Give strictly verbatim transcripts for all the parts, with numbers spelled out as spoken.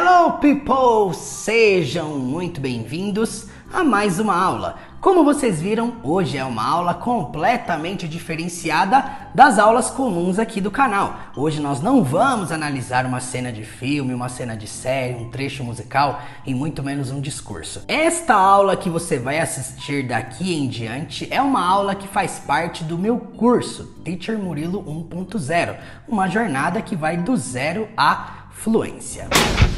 Hello people! Sejam muito bem-vindos a mais uma aula. Como vocês viram, hoje é uma aula completamente diferenciada das aulas comuns aqui do canal. Hoje nós não vamos analisar uma cena de filme, uma cena de série, um trecho musical e muito menos um discurso. Esta aula que você vai assistir daqui em diante é uma aula que faz parte do meu curso Teacher Murilo um ponto zero, uma jornada que vai do zero à fluência.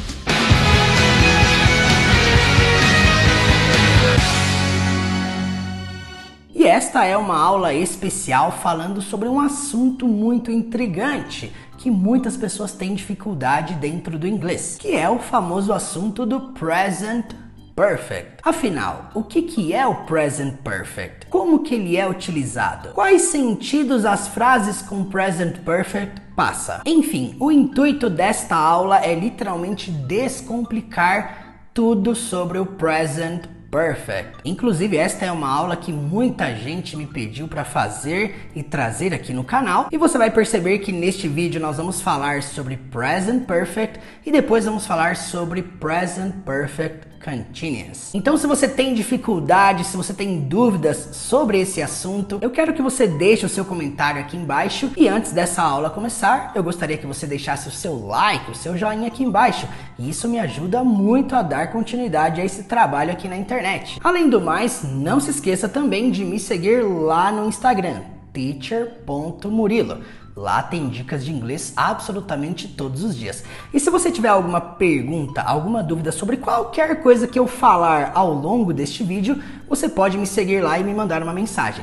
E esta é uma aula especial falando sobre um assunto muito intrigante que muitas pessoas têm dificuldade dentro do inglês, que é o famoso assunto do Present Perfect. Afinal, o que, que é o Present Perfect? Como que ele é utilizado? Quais sentidos as frases com Present Perfect passam? Enfim, o intuito desta aula é literalmente descomplicar tudo sobre o Present Perfect. Perfect. Inclusive, esta é uma aula que muita gente me pediu para fazer e trazer aqui no canal. E você vai perceber que neste vídeo nós vamos falar sobre Present Perfect e depois vamos falar sobre Present Perfect Continuous. Então, se você tem dificuldade, se você tem dúvidas sobre esse assunto, eu quero que você deixe o seu comentário aqui embaixo. E antes dessa aula começar, eu gostaria que você deixasse o seu like, o seu joinha aqui embaixo. E isso me ajuda muito a dar continuidade a esse trabalho aqui na internet. Além do mais, não se esqueça também de me seguir lá no Instagram, teacher ponto murilo. Lá tem dicas de inglês absolutamente todos os dias. E se você tiver alguma pergunta, alguma dúvida sobre qualquer coisa que eu falar ao longo deste vídeo, você pode me seguir lá e me mandar uma mensagem.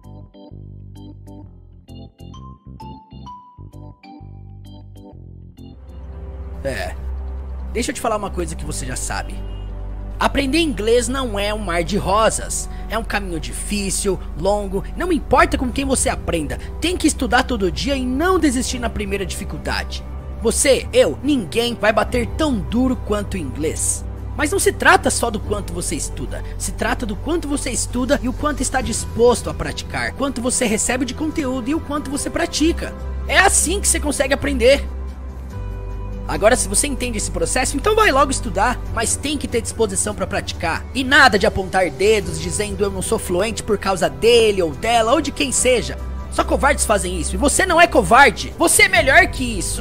É, deixa eu te falar uma coisa que você já sabe. Aprender inglês não é um mar de rosas, é um caminho difícil, longo, não importa com quem você aprenda, tem que estudar todo dia e não desistir na primeira dificuldade. Você, eu, ninguém vai bater tão duro quanto o inglês. Mas não se trata só do quanto você estuda, se trata do quanto você estuda e o quanto está disposto a praticar, quanto você recebe de conteúdo e o quanto você pratica. É assim que você consegue aprender. Agora, se você entende esse processo, então vai logo estudar, mas tem que ter disposição para praticar. E nada de apontar dedos dizendo eu não sou fluente por causa dele ou dela ou de quem seja. Só covardes fazem isso e você não é covarde, você é melhor que isso.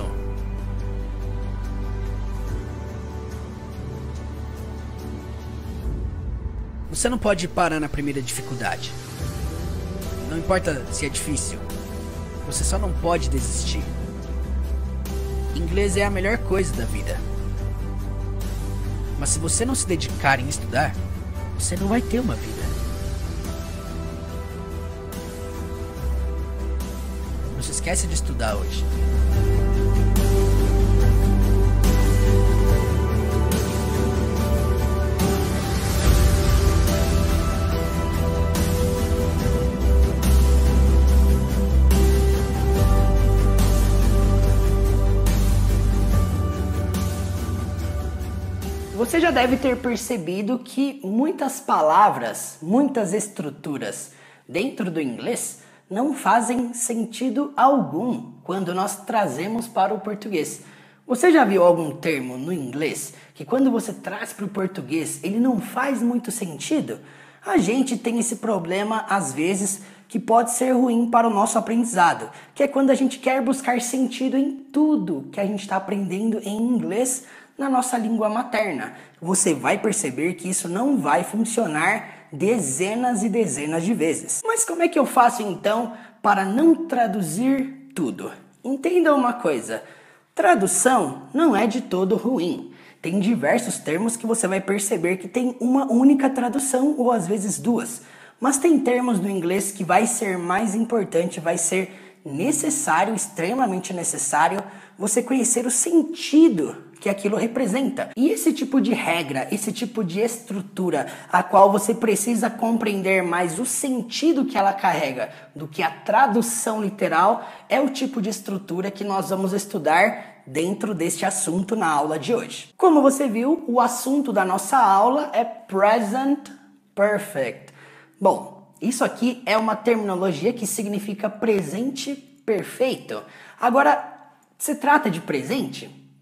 Você não pode parar na primeira dificuldade. Não importa se é difícil, você só não pode desistir. Inglês é a melhor coisa da vida. Mas se você não se dedicar em estudar, você não vai ter uma vida. Não se esquece de estudar hoje. Você já deve ter percebido que muitas palavras, muitas estruturas dentro do inglês não fazem sentido algum quando nós trazemos para o português. Você já viu algum termo no inglês que quando você traz para o português ele não faz muito sentido? A gente tem esse problema às vezes que pode ser ruim para o nosso aprendizado, que é quando a gente quer buscar sentido em tudo que a gente está aprendendo em inglês na nossa língua materna. Você vai perceber que isso não vai funcionar dezenas e dezenas de vezes. Mas como é que eu faço então para não traduzir tudo? Entenda uma coisa, tradução não é de todo ruim. Tem diversos termos que você vai perceber que tem uma única tradução ou às vezes duas. Mas tem termos no inglês que vai ser mais importante, vai ser necessário, extremamente necessário, você conhecer o sentido que aquilo representa. E esse tipo de regra, esse tipo de estrutura, a qual você precisa compreender mais o sentido que ela carrega do que a tradução literal, é o tipo de estrutura que nós vamos estudar dentro deste assunto na aula de hoje. Como você viu, o assunto da nossa aula é Present Perfect. Bom, isso aqui é uma terminologia que significa presente perfeito. Agora, se trata de presente?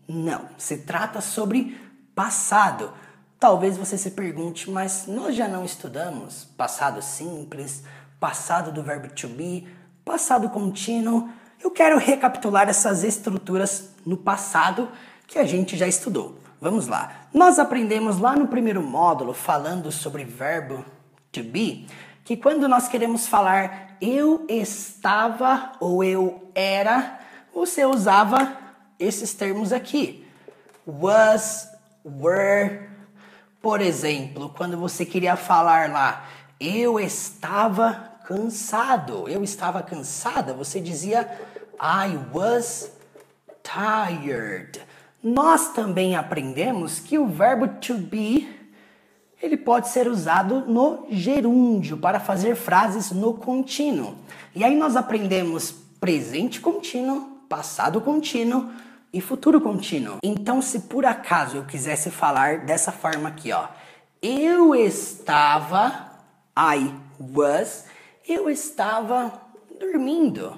Não, se trata sobre passado. Talvez você se pergunte, mas nós já não estudamos passado simples, passado do verbo to be, passado contínuo. Eu quero recapitular essas estruturas no passado que a gente já estudou. Vamos lá. Nós aprendemos lá no primeiro módulo, falando sobre verbo to be, que quando nós queremos falar eu estava ou eu era, você usava esses termos aqui. Was, were. Por exemplo, quando você queria falar lá, eu estava cansado, eu estava cansada, você dizia I was tired. Nós também aprendemos que o verbo to be, ele pode ser usado no gerúndio para fazer frases no contínuo. E aí nós aprendemos presente contínuo, passado contínuo e futuro contínuo. Então, se por acaso eu quisesse falar dessa forma aqui, ó, eu estava, I was, eu estava dormindo.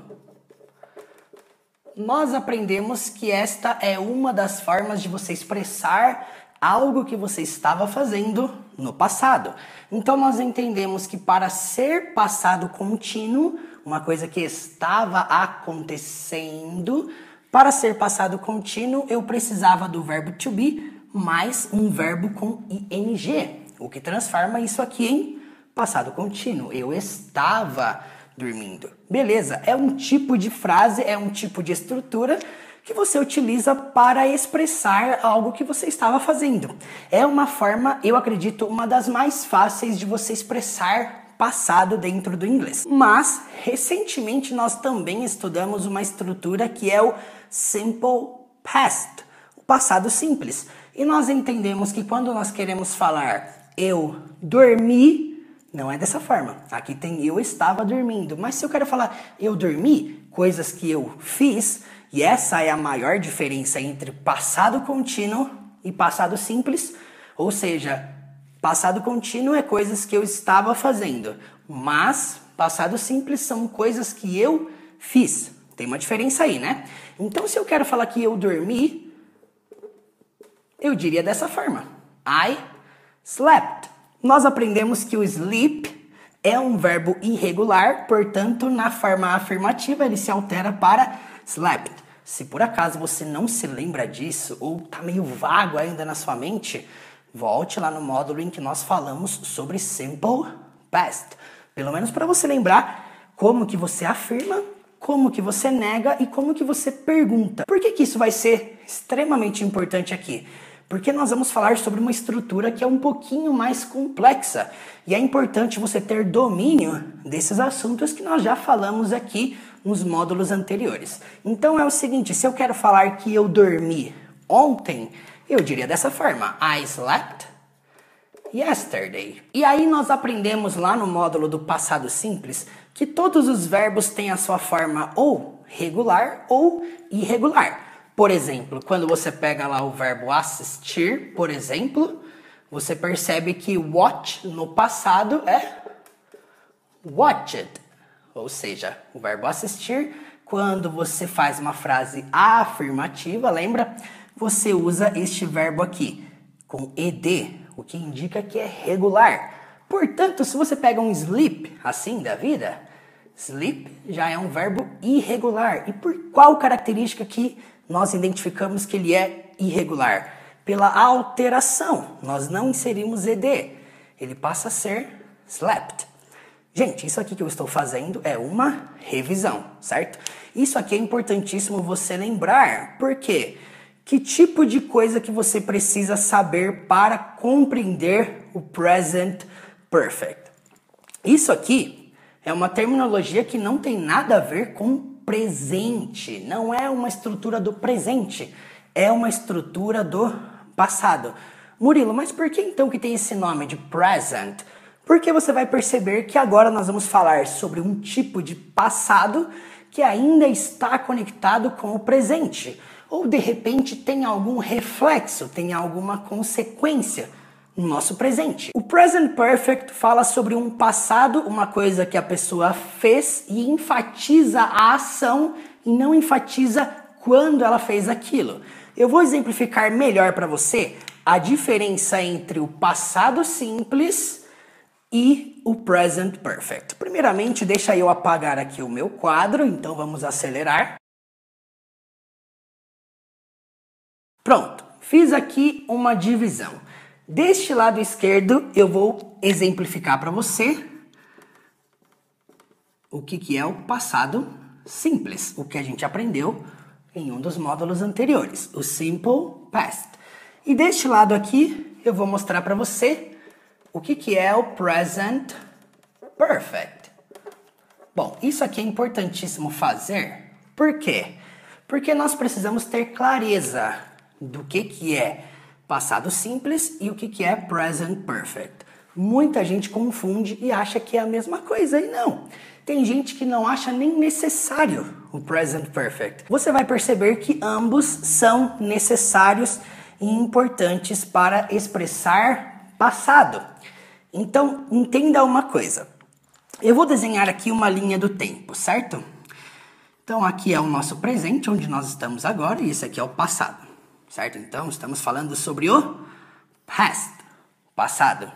Nós aprendemos que esta é uma das formas de você expressar algo que você estava fazendo no passado. Então, nós entendemos que para ser passado contínuo, uma coisa que estava acontecendo, para ser passado contínuo, eu precisava do verbo to be mais um verbo com ing, o que transforma isso aqui em passado contínuo. Eu estava dormindo. Beleza, é um tipo de frase, é um tipo de estrutura que você utiliza para expressar algo que você estava fazendo. É uma forma, eu acredito, uma das mais fáceis de você expressar passado dentro do inglês. Mas, recentemente, nós também estudamos uma estrutura que é o simple past, o passado simples. E nós entendemos que quando nós queremos falar eu dormi, não é dessa forma. Aqui tem eu estava dormindo. Mas se eu quero falar eu dormi, coisas que eu fiz, e essa é a maior diferença entre passado contínuo e passado simples, ou seja, passado contínuo é coisas que eu estava fazendo, mas passado simples são coisas que eu fiz. Tem uma diferença aí, né? Então, se eu quero falar que eu dormi, eu diria dessa forma. I slept. Nós aprendemos que o sleep é um verbo irregular, portanto, na forma afirmativa ele se altera para slept. Se por acaso você não se lembra disso ou está meio vago ainda na sua mente, volte lá no módulo em que nós falamos sobre simple past. Pelo menos para você lembrar como que você afirma, como que você nega e como que você pergunta. Por que que isso vai ser extremamente importante aqui? Porque nós vamos falar sobre uma estrutura que é um pouquinho mais complexa. E é importante você ter domínio desses assuntos que nós já falamos aqui nos módulos anteriores. Então é o seguinte, se eu quero falar que eu dormi ontem, eu diria dessa forma, I slept yesterday. E aí nós aprendemos lá no módulo do passado simples que todos os verbos têm a sua forma ou regular ou irregular. Por exemplo, quando você pega lá o verbo assistir, por exemplo, você percebe que watch no passado é watched. Ou seja, o verbo assistir, quando você faz uma frase afirmativa, lembra? Você usa este verbo aqui, com ed, o que indica que é regular. Portanto, se você pega um sleep, assim da vida, sleep já é um verbo irregular. E por qual característica que nós identificamos que ele é irregular? Pela alteração. Nós não inserimos ed. Ele passa a ser slept. Gente, isso aqui que eu estou fazendo é uma revisão, certo? Isso aqui é importantíssimo você lembrar. Por quê? Que tipo de coisa que você precisa saber para compreender o present perfect? Isso aqui é uma terminologia que não tem nada a ver com presente, não é uma estrutura do presente, é uma estrutura do passado. Murilo, mas por que então que tem esse nome de present? Porque você vai perceber que agora nós vamos falar sobre um tipo de passado que ainda está conectado com o presente. Ou de repente tem algum reflexo, tem alguma consequência no nosso presente. O present perfect fala sobre um passado, uma coisa que a pessoa fez e enfatiza a ação e não enfatiza quando ela fez aquilo. eu vou exemplificar melhor para você a diferença entre o passado simples e o present perfect. Primeiramente, deixa eu apagar aqui o meu quadro, então vamos acelerar. Pronto, fiz aqui uma divisão. Deste lado esquerdo, eu vou exemplificar para você o que, que é o passado simples, o que a gente aprendeu em um dos módulos anteriores, o simple past. E deste lado aqui, eu vou mostrar para você o que, que é o present perfect. Bom, isso aqui é importantíssimo fazer. Por quê? Porque nós precisamos ter clareza do que, que é passado simples e o que, que é present perfect. Muita gente confunde e acha que é a mesma coisa, e não. Tem gente que não acha nem necessário o present perfect. Você vai perceber que ambos são necessários e importantes para expressar passado. Então, entenda uma coisa. Eu vou desenhar aqui uma linha do tempo, certo? Então, aqui é o nosso presente, onde nós estamos agora, e esse aqui é o passado, certo? Então, estamos falando sobre o past, passado.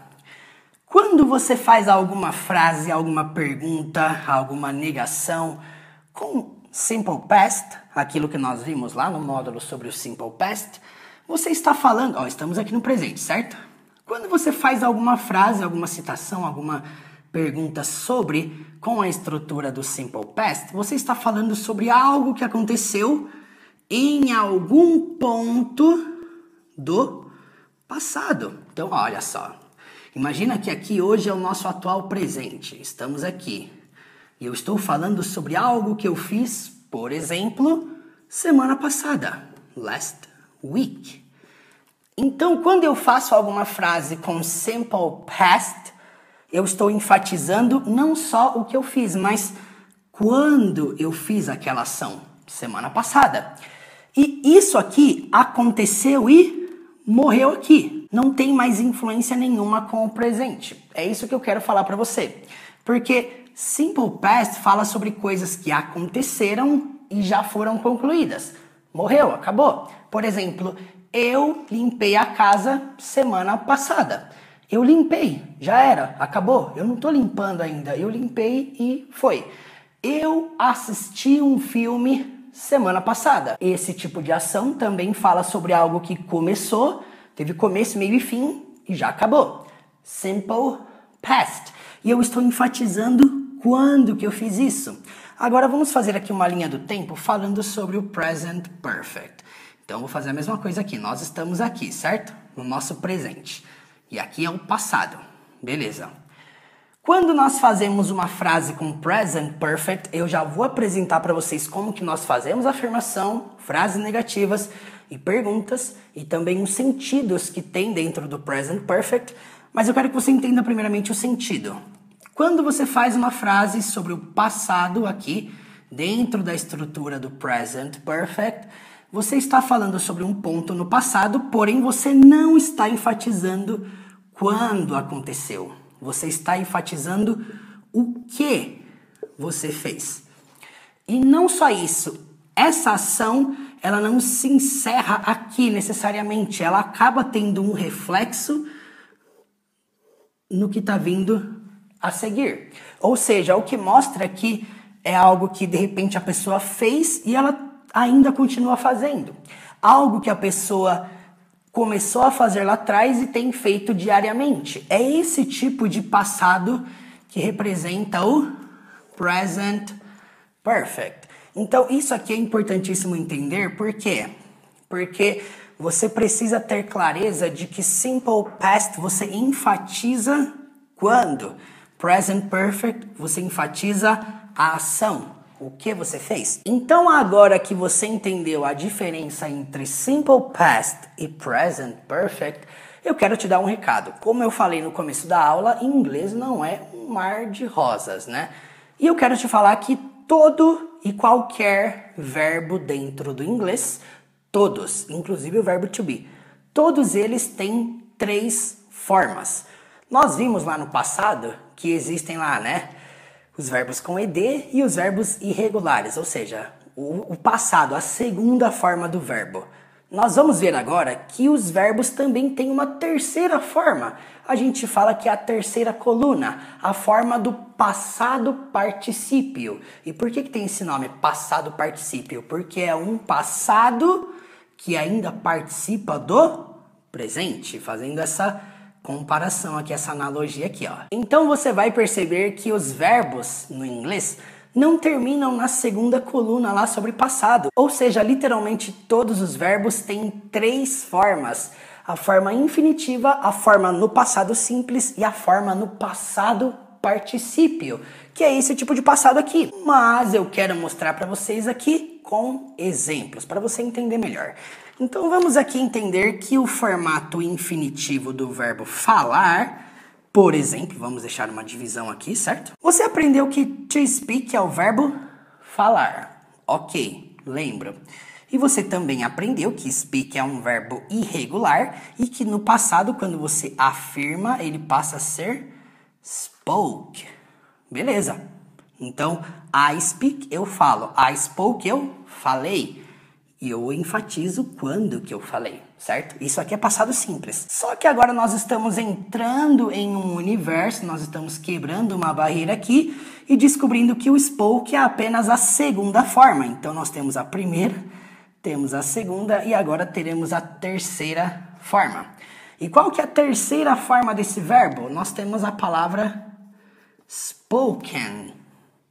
Quando você faz alguma frase, alguma pergunta, alguma negação com simple past, aquilo que nós vimos lá no módulo sobre o simple past, você está falando, ó, estamos aqui no presente, certo? Quando você faz alguma frase, alguma citação, alguma pergunta sobre, com a estrutura do simple past, você está falando sobre algo que aconteceu em algum ponto do passado. Então, olha só. Imagina que aqui hoje é o nosso atual presente. Estamos aqui. E eu estou falando sobre algo que eu fiz, por exemplo, semana passada. Last week. Então, quando eu faço alguma frase com simple past, eu estou enfatizando não só o que eu fiz, mas quando eu fiz aquela ação, semana passada. E isso aqui aconteceu e morreu aqui. Não tem mais influência nenhuma com o presente. É isso que eu quero falar para você. Porque simple past fala sobre coisas que aconteceram e já foram concluídas. Morreu, acabou. Por exemplo, eu limpei a casa semana passada. Eu limpei, já era, acabou. Eu não estou limpando ainda, eu limpei e foi. Eu assisti um filme semana passada. Esse tipo de ação também fala sobre algo que começou, teve começo, meio e fim e já acabou. Simple past. E eu estou enfatizando quando que eu fiz isso. Agora vamos fazer aqui uma linha do tempo falando sobre o present perfect. Então vou fazer a mesma coisa aqui. Nós estamos aqui, certo? No nosso presente. E aqui é o passado. Beleza. Quando nós fazemos uma frase com present perfect, eu já vou apresentar para vocês como que nós fazemos afirmação, frases negativas e perguntas, e também os sentidos que tem dentro do present perfect, mas eu quero que você entenda primeiramente o sentido. Quando você faz uma frase sobre o passado aqui, dentro da estrutura do present perfect, você está falando sobre um ponto no passado, porém você não está enfatizando quando aconteceu. Você está enfatizando o que você fez. E não só isso, essa ação, ela não se encerra aqui necessariamente, ela acaba tendo um reflexo no que está vindo a seguir. Ou seja, o que mostra que é algo que de repente a pessoa fez e ela ainda continua fazendo. Algo que a pessoa começou a fazer lá atrás e tem feito diariamente. É esse tipo de passado que representa o present perfect. Então, isso aqui é importantíssimo entender. Por quê? Porque você precisa ter clareza de que simple past você enfatiza quando. Present perfect você enfatiza a ação. O que você fez? Então, agora que você entendeu a diferença entre simple past e present perfect, eu quero te dar um recado. Como eu falei no começo da aula, inglês não é um mar de rosas, né? E eu quero te falar que todo e qualquer verbo dentro do inglês, todos, inclusive o verbo to be, todos eles têm três formas. Nós vimos lá no passado que existem lá, né? Os verbos com ed e os verbos irregulares, ou seja, o, o passado, a segunda forma do verbo. Nós vamos ver agora que os verbos também têm uma terceira forma. A gente fala que é a terceira coluna, a forma do passado particípio. E por que que tem esse nome, passado particípio? Porque é um passado que ainda participa do presente, fazendo essa comparação aqui, essa analogia aqui, ó. Então você vai perceber que os verbos no inglês não terminam na segunda coluna lá sobre passado. Ou seja, literalmente todos os verbos têm três formas. A forma infinitiva, a forma no passado simples e a forma no passado particípio, que é esse tipo de passado aqui. Mas eu quero mostrar para vocês aqui com exemplos, para você entender melhor. Então vamos aqui entender que o formato infinitivo do verbo falar, por exemplo, vamos deixar uma divisão aqui, certo? Você aprendeu que to speak é o verbo falar. Ok, lembra. E você também aprendeu que speak é um verbo irregular e que no passado, quando você afirma, ele passa a ser spoke. Beleza. Então, I speak, eu falo. I spoke, eu falei. E eu enfatizo quando que eu falei, certo? Isso aqui é passado simples. Só que agora nós estamos entrando em um universo, nós estamos quebrando uma barreira aqui e descobrindo que o spoke é apenas a segunda forma. Então nós temos a primeira, temos a segunda e agora teremos a terceira forma. E qual que é a terceira forma desse verbo? Nós temos a palavra spoken.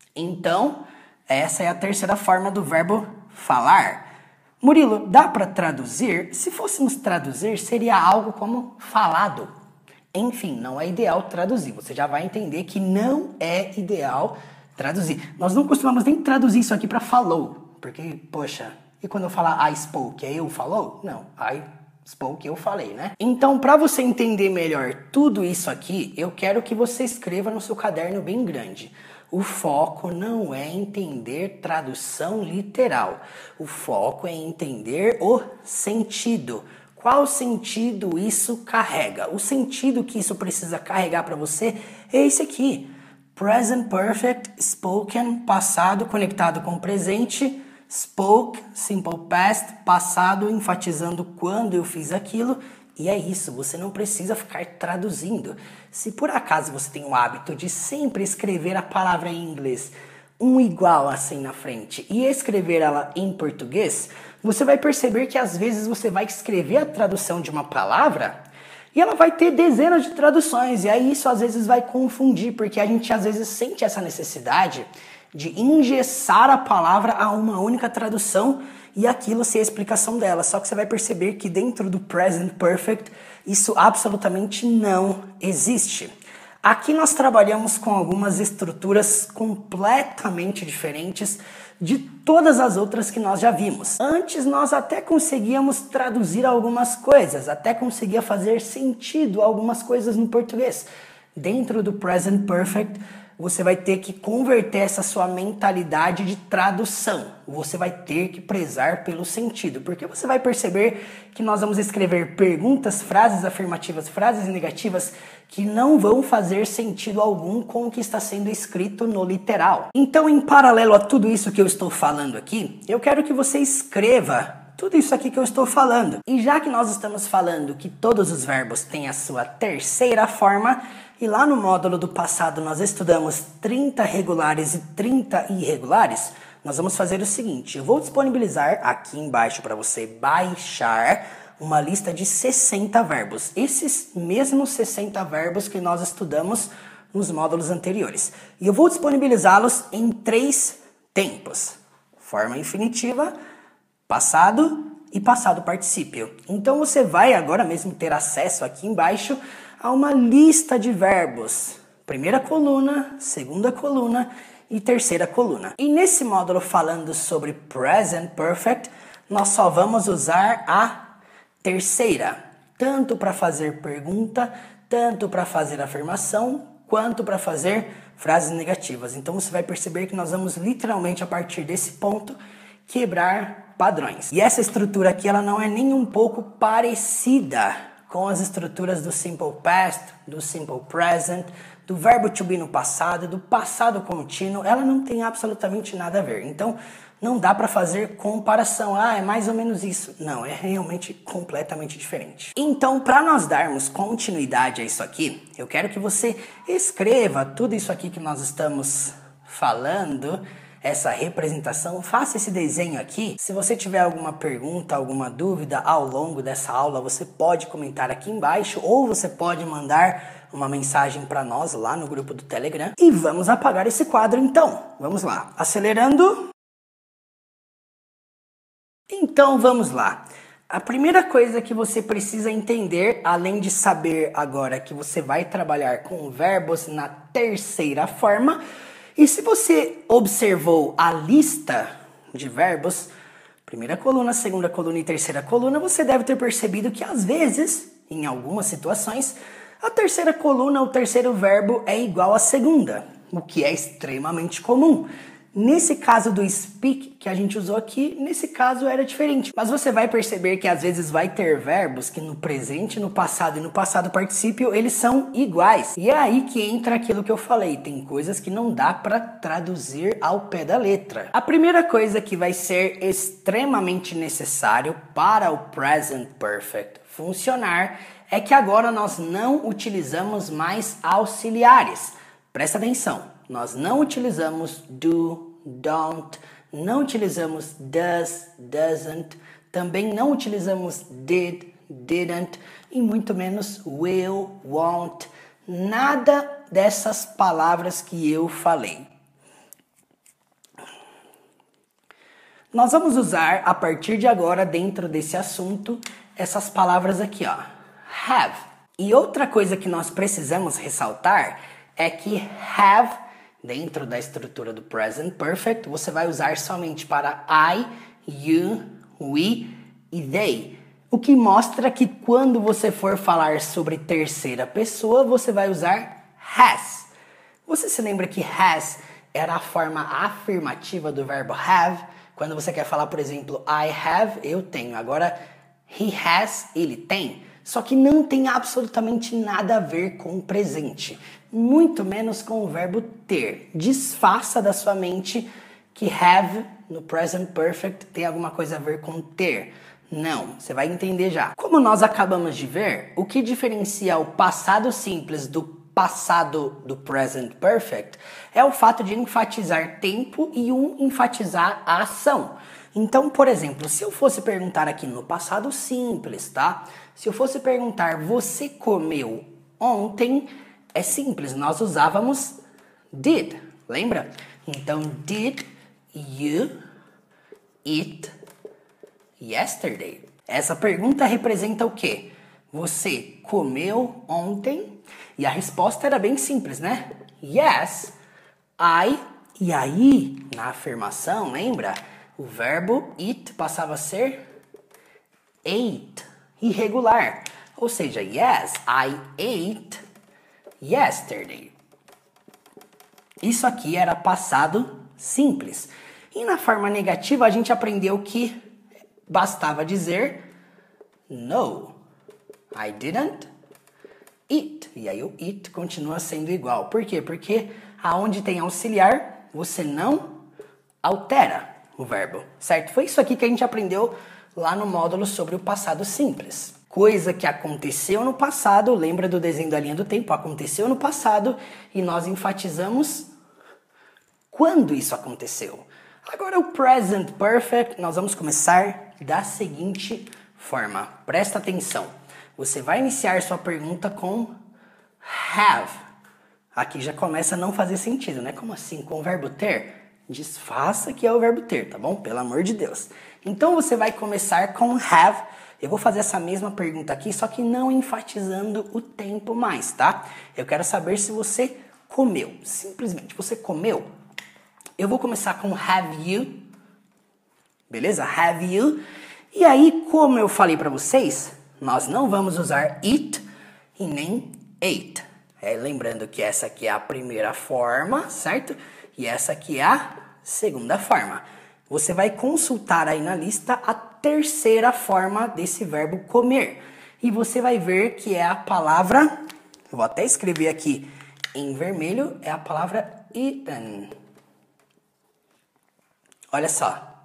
Então, essa é a terceira forma do verbo falar. Murilo, dá para traduzir? Se fôssemos traduzir, seria algo como falado. Enfim, não é ideal traduzir. Você já vai entender que não é ideal traduzir. Nós não costumamos nem traduzir isso aqui para falou. Porque, poxa, e quando eu falar I spoke, é eu falou? Não, I spoke, eu falei, né? Então, para você entender melhor tudo isso aqui, eu quero que você escreva no seu caderno bem grande. O foco não é entender tradução literal. O foco é entender o sentido. Qual sentido isso carrega? O sentido que isso precisa carregar para você é esse aqui. Present Perfect, spoken, passado conectado com presente. Spoke, simple past, passado enfatizando quando eu fiz aquilo. E é isso, você não precisa ficar traduzindo. Se por acaso você tem o hábito de sempre escrever a palavra em inglês um igual assim na frente e escrever ela em português, você vai perceber que às vezes você vai escrever a tradução de uma palavra e ela vai ter dezenas de traduções. E aí isso às vezes vai confundir, porque a gente às vezes sente essa necessidade de engessar a palavra a uma única tradução e aquilo ser a explicação dela. Só que você vai perceber que dentro do Present Perfect isso absolutamente não existe. Aqui nós trabalhamos com algumas estruturas completamente diferentes de todas as outras que nós já vimos. Antes nós até conseguíamos traduzir algumas coisas, até conseguia fazer sentido algumas coisas no português. Dentro do Present Perfect, você vai ter que converter essa sua mentalidade de tradução. Você vai ter que prezar pelo sentido, porque você vai perceber que nós vamos escrever perguntas, frases afirmativas, frases negativas que não vão fazer sentido algum com o que está sendo escrito no literal. Então, em paralelo a tudo isso que eu estou falando aqui, eu quero que você escreva tudo isso aqui que eu estou falando. E já que nós estamos falando que todos os verbos têm a sua terceira forma, e lá no módulo do passado nós estudamos trinta regulares e trinta irregulares, nós vamos fazer o seguinte: eu vou disponibilizar aqui embaixo para você baixar uma lista de sessenta verbos. Esses mesmos sessenta verbos que nós estudamos nos módulos anteriores. E eu vou disponibilizá-los em três tempos: forma infinitiva, passado e passado particípio. Então você vai agora mesmo ter acesso aqui embaixo a uma lista de verbos. Primeira coluna, segunda coluna e terceira coluna. E nesse módulo falando sobre Present Perfect, nós só vamos usar a terceira, tanto para fazer pergunta, tanto para fazer afirmação, quanto para fazer frases negativas. Então você vai perceber que nós vamos literalmente a partir desse ponto quebrar padrões. E essa estrutura aqui ela não é nem um pouco parecida com as estruturas do Simple Past, do Simple Present, do verbo to be no passado, do passado contínuo. Ela não tem absolutamente nada a ver. Então, não dá para fazer comparação. Ah, é mais ou menos isso. Não, é realmente completamente diferente. Então, para nós darmos continuidade a isso aqui, eu quero que você escreva tudo isso aqui que nós estamos falando, essa representação, faça esse desenho aqui. Se você tiver alguma pergunta, alguma dúvida ao longo dessa aula, você pode comentar aqui embaixo ou você pode mandar uma mensagem para nós lá no grupo do Telegram. E vamos apagar esse quadro então. Vamos lá. Acelerando. Então vamos lá. A primeira coisa que você precisa entender, além de saber agora que você vai trabalhar com verbos na terceira forma, e se você observou a lista de verbos, primeira coluna, segunda coluna e terceira coluna, você deve ter percebido que às vezes, em algumas situações, a terceira coluna, o terceiro verbo é igual à segunda, o que é extremamente comum. Nesse caso do speak que a gente usou aqui, nesse caso era diferente. Mas você vai perceber que às vezes vai ter verbos que no presente, no passado e no passado particípio eles são iguais. E é aí que entra aquilo que eu falei, tem coisas que não dá para traduzir ao pé da letra. A primeira coisa que vai ser extremamente necessário para o present perfect funcionar é que agora nós não utilizamos mais auxiliares. Presta atenção. Nós não utilizamos do, don't, não utilizamos does, doesn't, também não utilizamos did, didn't e muito menos will, won't, nada dessas palavras que eu falei. Nós vamos usar a partir de agora, dentro desse assunto, essas palavras aqui, ó, have. E outra coisa que nós precisamos ressaltar é que have, dentro da estrutura do present perfect, você vai usar somente para I, you, we e they. O que mostra que quando você for falar sobre terceira pessoa, você vai usar has. Você se lembra que has era a forma afirmativa do verbo have? Quando você quer falar, por exemplo, I have, eu tenho. Agora, he has, ele tem. Só que não tem absolutamente nada a ver com o presente. Muito menos com o verbo ter. Desfaça da sua mente que have no present perfect tem alguma coisa a ver com ter. Não, você vai entender já. Como nós acabamos de ver, o que diferencia o passado simples do passado do present perfect é o fato de enfatizar tempo e um enfatizar a ação. Então, por exemplo, se eu fosse perguntar aqui no passado simples, tá? Se eu fosse perguntar, você comeu ontem? É simples, nós usávamos did, lembra? Então, did you eat yesterday? Essa pergunta representa o quê? Você comeu ontem? E a resposta era bem simples, né? Yes, I. E aí, na afirmação, lembra? O verbo eat passava a ser ate, irregular. Ou seja, yes, I ate yesterday. Isso aqui era passado simples. E na forma negativa a gente aprendeu que bastava dizer no, I didn't eat. E aí o eat continua sendo igual. Por quê? Porque aonde tem auxiliar, você não altera o verbo, certo? Foi isso aqui que a gente aprendeu lá no módulo sobre o passado simples. Coisa que aconteceu no passado, lembra do desenho da linha do tempo? Aconteceu no passado e nós enfatizamos quando isso aconteceu. Agora o present perfect, nós vamos começar da seguinte forma. Presta atenção. Você vai iniciar sua pergunta com have. Aqui já começa a não fazer sentido, né? Como assim? Com o verbo ter? Desfaça que é o verbo ter, tá bom? Pelo amor de Deus. Então você vai começar com have. Eu vou fazer essa mesma pergunta aqui, só que não enfatizando o tempo mais, tá? Eu quero saber se você comeu. Simplesmente, você comeu? Eu vou começar com have you. Beleza? Have you. E aí, como eu falei pra vocês, nós não vamos usar it e nem ate. É, lembrando que essa aqui é a primeira forma, certo? E essa aqui é a segunda forma. Você vai consultar aí na lista a terceira forma desse verbo comer. E você vai ver que é a palavra, vou até escrever aqui em vermelho, é a palavra eaten. Olha só.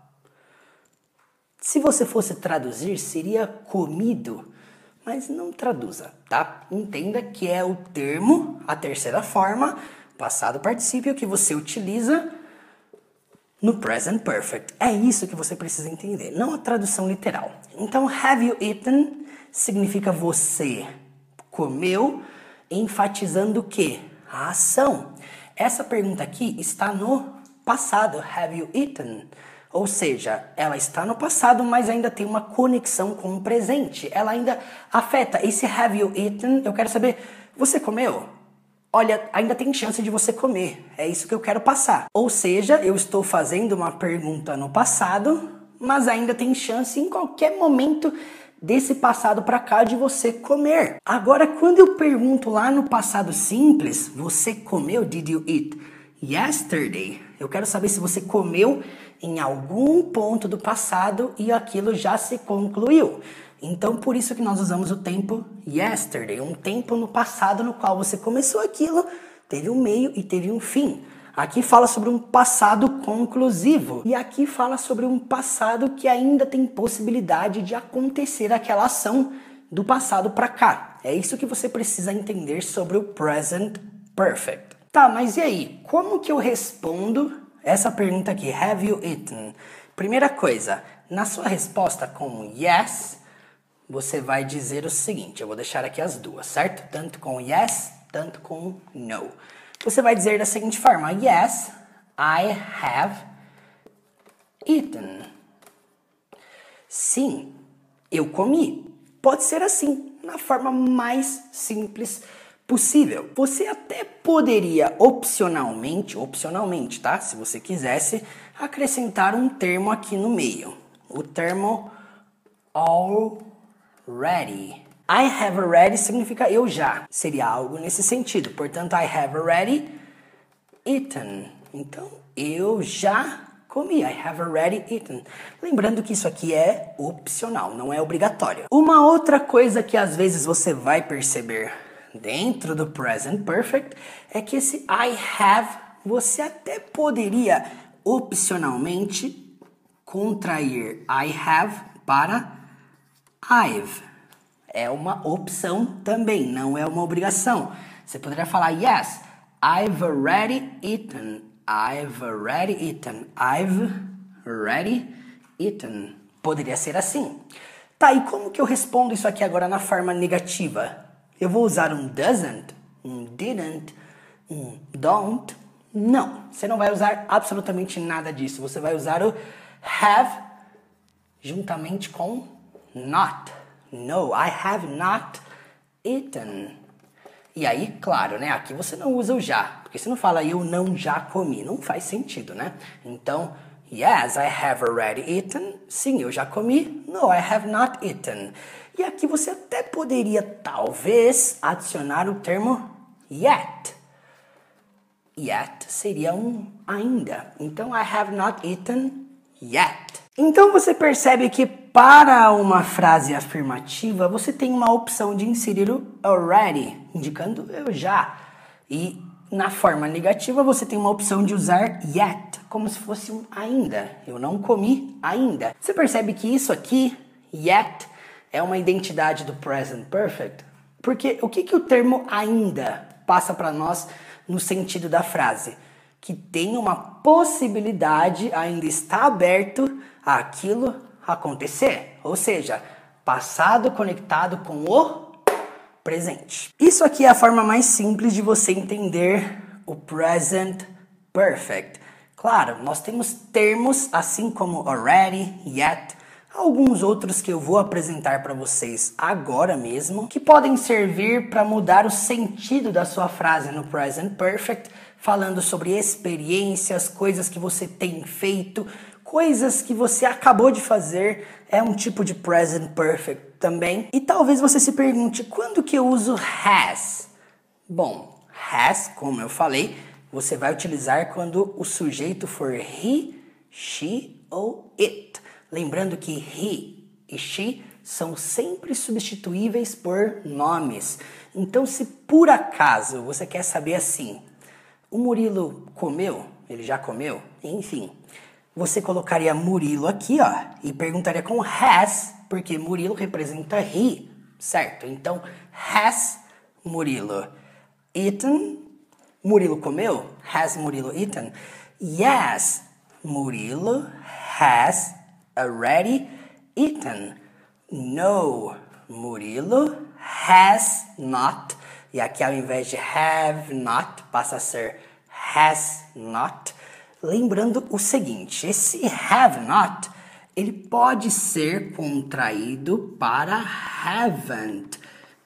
Se você fosse traduzir, seria comido, mas não traduza, tá? Entenda que é o termo, a terceira forma, passado particípio, que você utiliza no present perfect. É isso que você precisa entender, não a tradução literal. Então, have you eaten significa você comeu, enfatizando o quê? A ação. Essa pergunta aqui está no passado, have you eaten? Ou seja, ela está no passado, mas ainda tem uma conexão com o presente. Ela ainda afeta. Esse have you eaten, eu quero saber, você comeu? Olha, ainda tem chance de você comer. É isso que eu quero passar. Ou seja, eu estou fazendo uma pergunta no passado, mas ainda tem chance em qualquer momento desse passado para cá de você comer. Agora, quando eu pergunto lá no passado simples, você comeu? Did you eat yesterday? Eu quero saber se você comeu em algum ponto do passado e aquilo já se concluiu. Então, por isso que nós usamos o tempo yesterday, um tempo no passado no qual você começou aquilo, teve um meio e teve um fim. Aqui fala sobre um passado conclusivo e aqui fala sobre um passado que ainda tem possibilidade de acontecer aquela ação do passado para cá. É isso que você precisa entender sobre o present perfect. Tá, mas e aí? Como que eu respondo essa pergunta aqui? Have you eaten? Primeira coisa, na sua resposta com yes, você vai dizer o seguinte, eu vou deixar aqui as duas, certo? Tanto com yes, tanto com no. Você vai dizer da seguinte forma, yes, I have eaten. Sim, eu comi. Pode ser assim, na forma mais simples possível. Você até poderia opcionalmente, opcionalmente, tá? Se você quisesse, acrescentar um termo aqui no meio. O termo already. I have already significa eu já. Seria algo nesse sentido. Portanto, I have already eaten. Então, eu já comi. I have already eaten. Lembrando que isso aqui é opcional, não é obrigatório. Uma outra coisa que às vezes você vai perceber dentro do present perfect é que esse I have, você até poderia opcionalmente contrair I have para I've. É uma opção também, não é uma obrigação. Você poderia falar, yes, I've already eaten. I've already eaten. I've already eaten. Poderia ser assim. Tá, e como que eu respondo isso aqui agora na forma negativa? Eu vou usar um doesn't, um didn't, um don't? Não, você não vai usar absolutamente nada disso. Você vai usar o have juntamente com not. No, I have not eaten. E aí, claro, né? Aqui você não usa o já, porque você não fala eu não já comi, não faz sentido, né? Então, yes, I have already eaten. Sim, eu já comi. No, I have not eaten. E aqui você até poderia, talvez, adicionar o termo yet. Yet seria um ainda. Então, I have not eaten yet. Então, você percebe que para uma frase afirmativa, você tem uma opção de inserir o already, indicando eu já. E na forma negativa, você tem uma opção de usar yet, como se fosse um ainda. Eu não comi ainda. Você percebe que isso aqui, yet, é uma identidade do present perfect? Porque o que, que o termo ainda passa para nós no sentido da frase? Que tem uma possibilidade, ainda está aberto àquilo acontecer. Ou seja, passado conectado com o presente. Isso aqui é a forma mais simples de você entender o present perfect. Claro, nós temos termos assim como already, yet, alguns outros que eu vou apresentar para vocês agora mesmo, que podem servir para mudar o sentido da sua frase no present perfect, falando sobre experiências, coisas que você tem feito, coisas que você acabou de fazer, é um tipo de present perfect também. E talvez você se pergunte, quando que eu uso has? Bom, has, como eu falei, você vai utilizar quando o sujeito for he, she ou it. Lembrando que he e she são sempre substituíveis por nomes. Então, se por acaso você quer saber assim, o Murilo comeu? Ele já comeu? Enfim, você colocaria Murilo aqui, ó, e perguntaria com has, porque Murilo representa he, certo? Então, has Murilo eaten? Murilo comeu? Has Murilo eaten? Yes, Murilo has already eaten. No, Murilo has not. E aqui ao invés de have not, passa a ser has not. Lembrando o seguinte, esse have not, ele pode ser contraído para haven't.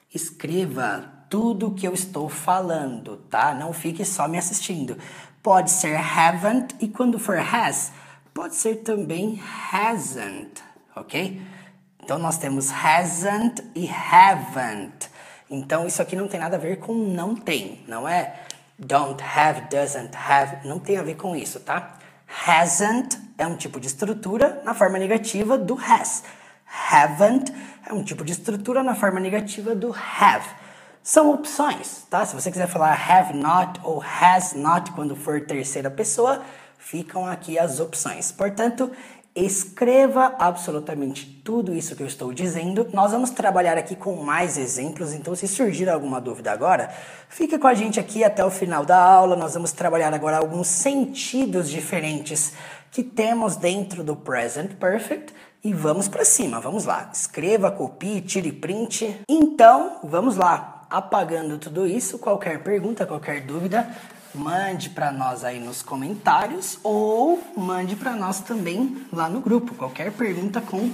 Escreva tudo o que eu estou falando, tá? Não fique só me assistindo. Pode ser haven't e quando for has, pode ser também hasn't, ok? Então nós temos hasn't e haven't. Então isso aqui não tem nada a ver com não tem, não é don't have, doesn't have, não tem a ver com isso, tá? Hasn't é um tipo de estrutura na forma negativa do has. Haven't é um tipo de estrutura na forma negativa do have. São opções, tá? Se você quiser falar have not ou has not quando for terceira pessoa, ficam aqui as opções. Portanto, escreva absolutamente tudo isso que eu estou dizendo. Nós vamos trabalhar aqui com mais exemplos, então se surgir alguma dúvida agora, fica com a gente aqui até o final da aula. Nós vamos trabalhar agora alguns sentidos diferentes que temos dentro do Present Perfect e vamos para cima, vamos lá. Escreva, copie, tire print. Então, vamos lá. Apagando tudo isso, qualquer pergunta, qualquer dúvida, mande para nós aí nos comentários ou mande para nós também lá no grupo. Qualquer pergunta com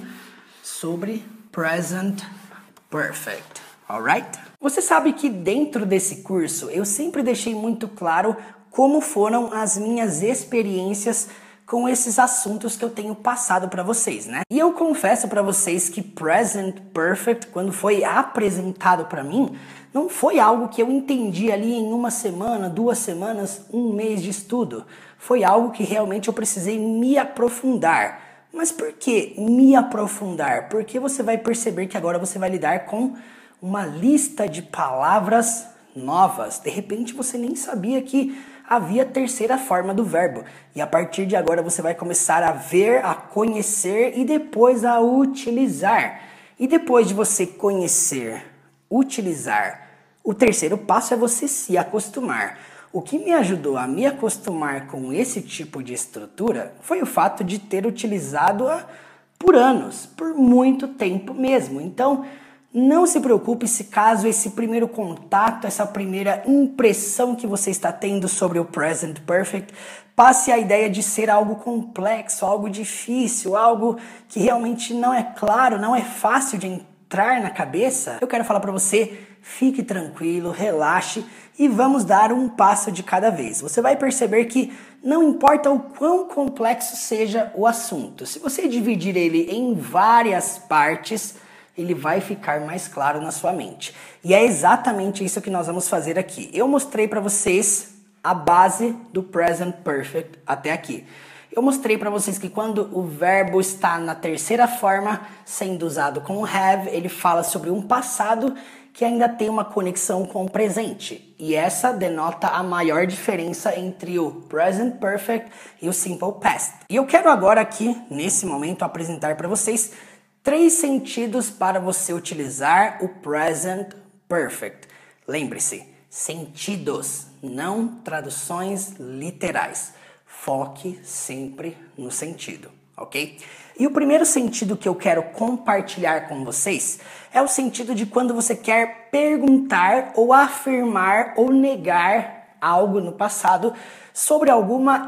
sobre Present Perfect, alright? Você sabe que dentro desse curso eu sempre deixei muito claro como foram as minhas experiências com esses assuntos que eu tenho passado para vocês, né? E eu confesso para vocês que Present Perfect, quando foi apresentado para mim, não foi algo que eu entendi ali em uma semana, duas semanas, um mês de estudo. Foi algo que realmente eu precisei me aprofundar. Mas por que me aprofundar? Porque você vai perceber que agora você vai lidar com uma lista de palavras novas. De repente você nem sabia que havia terceira forma do verbo. E a partir de agora você vai começar a ver, a conhecer e depois a utilizar. E depois de você conhecer, utilizar, o terceiro passo é você se acostumar. O que me ajudou a me acostumar com esse tipo de estrutura foi o fato de ter utilizado-a por anos, por muito tempo mesmo. Então, não se preocupe se caso esse primeiro contato, essa primeira impressão que você está tendo sobre o Present Perfect, passe a ideia de ser algo complexo, algo difícil, algo que realmente não é claro, não é fácil de entrar na cabeça. Eu quero falar para você, fique tranquilo, relaxe e vamos dar um passo de cada vez. Você vai perceber que não importa o quão complexo seja o assunto, se você dividir ele em várias partes, ele vai ficar mais claro na sua mente. E é exatamente isso que nós vamos fazer aqui. Eu mostrei para vocês a base do Present Perfect até aqui. Eu mostrei para vocês que quando o verbo está na terceira forma, sendo usado com o have, ele fala sobre um passado que ainda tem uma conexão com o presente. E essa denota a maior diferença entre o Present Perfect e o Simple Past. E eu quero agora aqui, nesse momento, apresentar para vocês três sentidos para você utilizar o Present Perfect. Lembre-se, sentidos, não traduções literais. Foque sempre no sentido, ok? E o primeiro sentido que eu quero compartilhar com vocês é o sentido de quando você quer perguntar ou afirmar ou negar algo no passado sobre alguma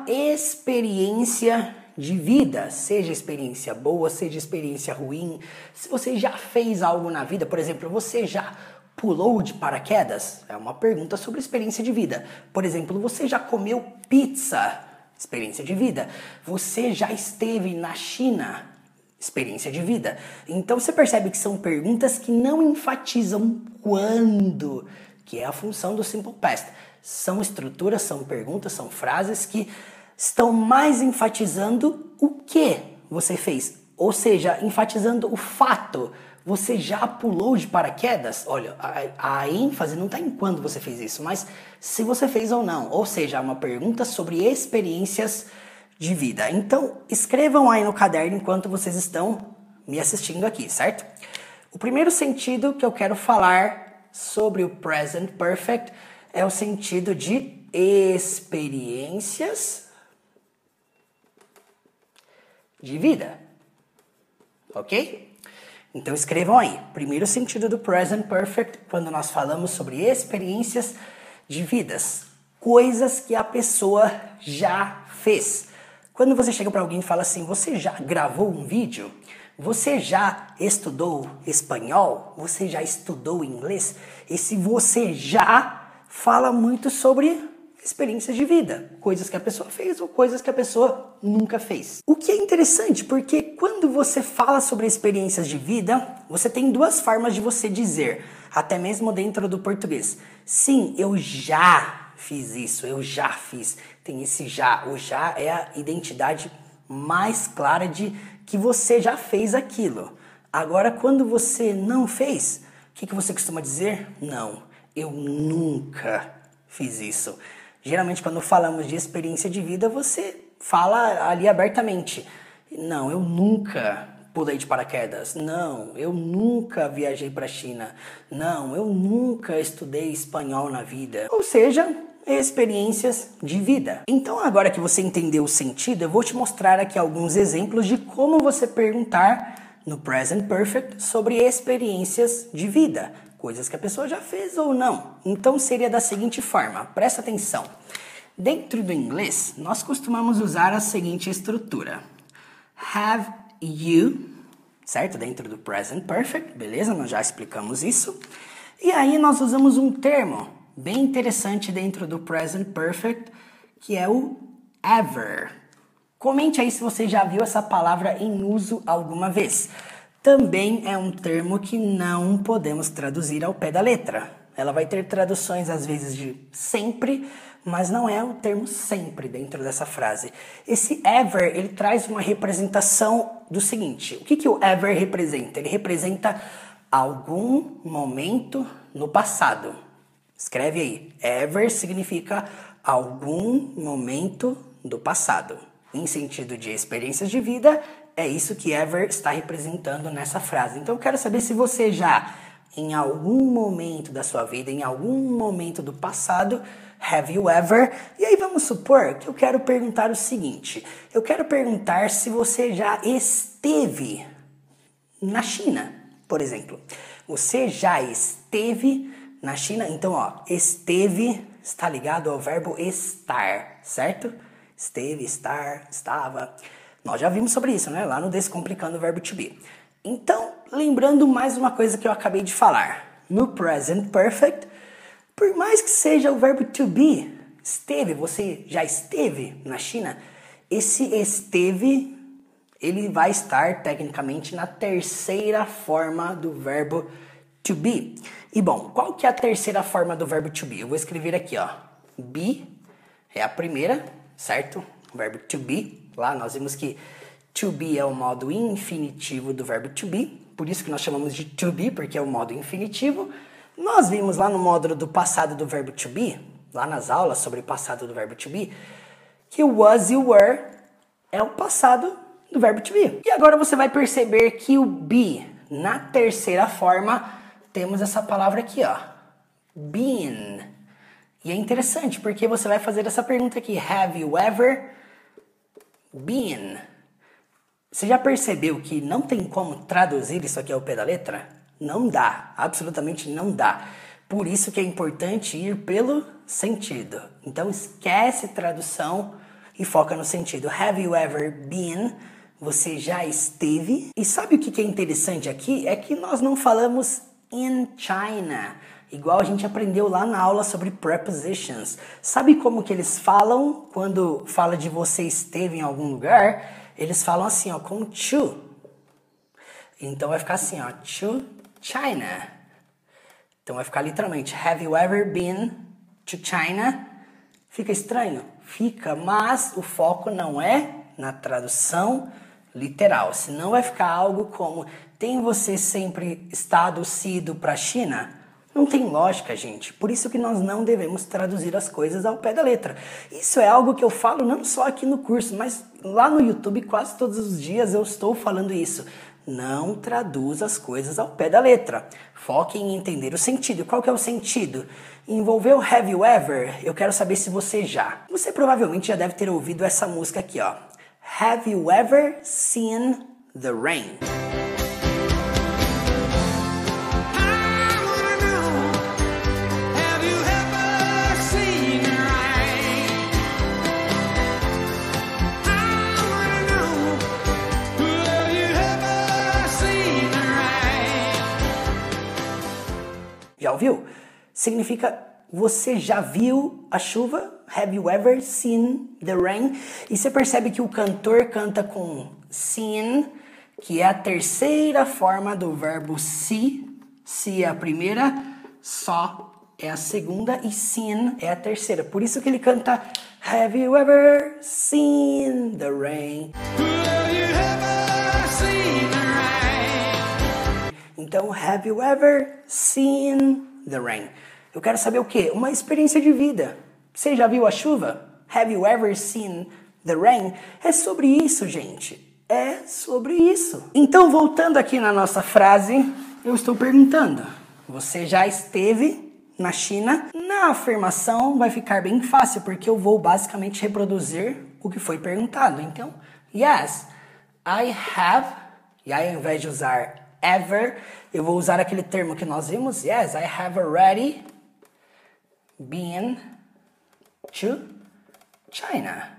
experiência de vida, seja experiência boa, seja experiência ruim. Se você já fez algo na vida, por exemplo, você já pulou de paraquedas? É uma pergunta sobre experiência de vida. Por exemplo, você já comeu pizza? Experiência de vida. Você já esteve na China? Experiência de vida. Então você percebe que são perguntas que não enfatizam quando, que é a função do Simple Past. São estruturas, são perguntas, são frases que estão mais enfatizando o que você fez, ou seja, enfatizando o fato. Você já pulou de paraquedas? Olha, a, a ênfase não está em quando você fez isso, mas se você fez ou não. Ou seja, é uma pergunta sobre experiências de vida. Então, escrevam aí no caderno enquanto vocês estão me assistindo aqui, certo? O primeiro sentido que eu quero falar sobre o Present Perfect é o sentido de experiências de vida, ok? Então escrevam aí, primeiro sentido do Present Perfect, quando nós falamos sobre experiências de vidas, coisas que a pessoa já fez. Quando você chega para alguém e fala assim, você já gravou um vídeo? Você já estudou espanhol? Você já estudou inglês? Esse você já fala muito sobre experiências de vida, coisas que a pessoa fez ou coisas que a pessoa nunca fez. O que é interessante, porque quando você fala sobre experiências de vida, você tem duas formas de você dizer, até mesmo dentro do português. Sim, eu já fiz isso, eu já fiz. Tem esse já. O já é a identidade mais clara de que você já fez aquilo. Agora, quando você não fez, o que, que você costuma dizer? Não, eu nunca fiz isso. Geralmente, quando falamos de experiência de vida, você fala ali abertamente. Não, eu nunca pulei de paraquedas. Não, eu nunca viajei para a China. Não, eu nunca estudei espanhol na vida. Ou seja, experiências de vida. Então, agora que você entendeu o sentido, eu vou te mostrar aqui alguns exemplos de como você perguntar no Present Perfect sobre experiências de vida. Coisas que a pessoa já fez ou não. Então seria da seguinte forma, presta atenção. Dentro do inglês, nós costumamos usar a seguinte estrutura. Have you, certo? Dentro do Present Perfect, beleza? Nós já explicamos isso. E aí nós usamos um termo bem interessante dentro do Present Perfect, que é o ever. Comente aí se você já viu essa palavra em uso alguma vez. Também é um termo que não podemos traduzir ao pé da letra. Ela vai ter traduções às vezes de sempre, mas não é o termo sempre dentro dessa frase. Esse ever, ele traz uma representação do seguinte. O que, que o ever representa? Ele representa algum momento no passado. Escreve aí. Ever significa algum momento do passado. Em sentido de experiências de vida, é isso que ever está representando nessa frase. Então eu quero saber se você já, em algum momento da sua vida, em algum momento do passado, have you ever? E aí vamos supor que eu quero perguntar o seguinte. Eu quero perguntar se você já esteve na China, por exemplo. Você já esteve na China? Então, ó, esteve está ligado ao verbo estar, certo? Esteve, estar, estava. Nós já vimos sobre isso, né? Lá no Descomplicando o Verbo to be. Então, lembrando mais uma coisa que eu acabei de falar. No Present Perfect, por mais que seja o verbo to be, esteve, você já esteve na China, esse esteve, ele vai estar tecnicamente na terceira forma do verbo to be. E bom, qual que é a terceira forma do verbo to be? Eu vou escrever aqui, ó. Be é a primeira, certo? O verbo to be. Lá nós vimos que to be é o modo infinitivo do verbo to be. Por isso que nós chamamos de to be, porque é o modo infinitivo. Nós vimos lá no módulo do passado do verbo to be, lá nas aulas sobre o passado do verbo to be, que o was e o were é o passado do verbo to be. E agora você vai perceber que o be, na terceira forma, temos essa palavra aqui, ó. Been. E é interessante, porque você vai fazer essa pergunta aqui. Have you ever been? Você já percebeu que não tem como traduzir isso aqui ao pé da letra? Não dá. Absolutamente não dá. Por isso que é importante ir pelo sentido. Então esquece tradução e foca no sentido. Have you ever been? Você já esteve? E sabe o que é interessante aqui? É que nós não falamos in China, igual a gente aprendeu lá na aula sobre prepositions. Sabe como que eles falam quando fala de você esteve em algum lugar? Eles falam assim, ó, com to. Então vai ficar assim, ó, to China. Então vai ficar literalmente, have you ever been to China? Fica estranho? Fica, mas o foco não é na tradução literal. Senão vai ficar algo como, tem você sempre estado, sido para a China? Não tem lógica, gente. Por isso que nós não devemos traduzir as coisas ao pé da letra. Isso é algo que eu falo não só aqui no curso, mas lá no YouTube quase todos os dias eu estou falando isso. Não traduza as coisas ao pé da letra. Foque em entender o sentido. Qual que é o sentido? Envolveu Have You Ever? Eu quero saber se você já. Você provavelmente já deve ter ouvido essa música aqui, ó. Have you ever seen the rain? Já ouviu? Significa você já viu a chuva? Have you ever seen the rain? E você percebe que o cantor canta com seen, que é a terceira forma do verbo see. See é a primeira, saw é a segunda e seen é a terceira. Por isso que ele canta Have you ever seen the rain? Então, have you ever seen the rain? Eu quero saber o quê? Uma experiência de vida. Você já viu a chuva? Have you ever seen the rain? É sobre isso, gente. É sobre isso. Então, voltando aqui na nossa frase, eu estou perguntando. Você já esteve na China? Na afirmação vai ficar bem fácil, porque eu vou basicamente reproduzir o que foi perguntado. Então, yes, I have. E aí, ao invés de usar ever, eu vou usar aquele termo que nós vimos. Yes, I have already been to China.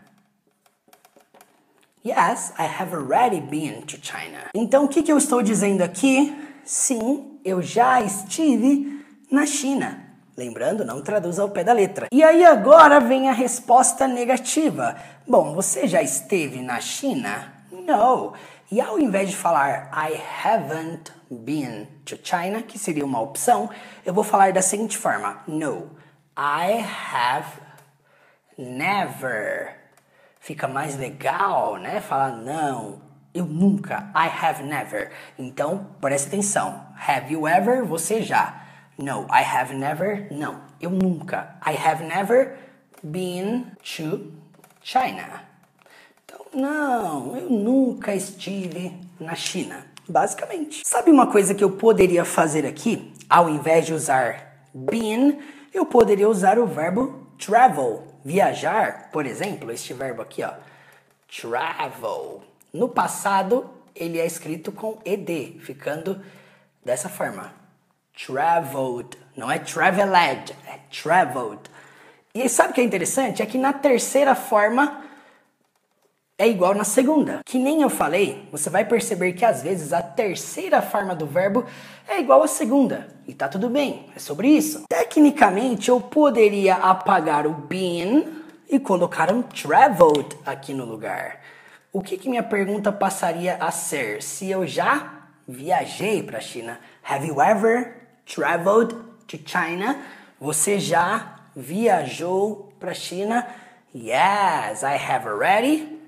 Yes, I have already been to China. Então, o que, que eu estou dizendo aqui? Sim, eu já estive na China. Lembrando, não traduz ao pé da letra. E aí agora vem a resposta negativa. Bom, você já esteve na China? No. E ao invés de falar I haven't been to China, que seria uma opção, eu vou falar da seguinte forma. No, I have never. Fica mais legal, né? Falar não, eu nunca. I have never. Então, preste atenção. Have you ever? Você já. No, I have never. Não, eu nunca. I have never been to China. Não, eu nunca estive na China, basicamente. Sabe uma coisa que eu poderia fazer aqui? Ao invés de usar been, eu poderia usar o verbo travel, viajar, por exemplo, este verbo aqui, ó, travel. No passado, ele é escrito com ed, ficando dessa forma, traveled, não é traveled, é traveled. E sabe o que é interessante? É que na terceira forma é igual na segunda. Que nem eu falei, você vai perceber que às vezes a terceira forma do verbo é igual à segunda. E tá tudo bem, é sobre isso. Tecnicamente, eu poderia apagar o been e colocar um traveled aqui no lugar. O que, que minha pergunta passaria a ser? Se eu já viajei para a China. Have you ever traveled to China? Você já viajou para a China? Yes, I have already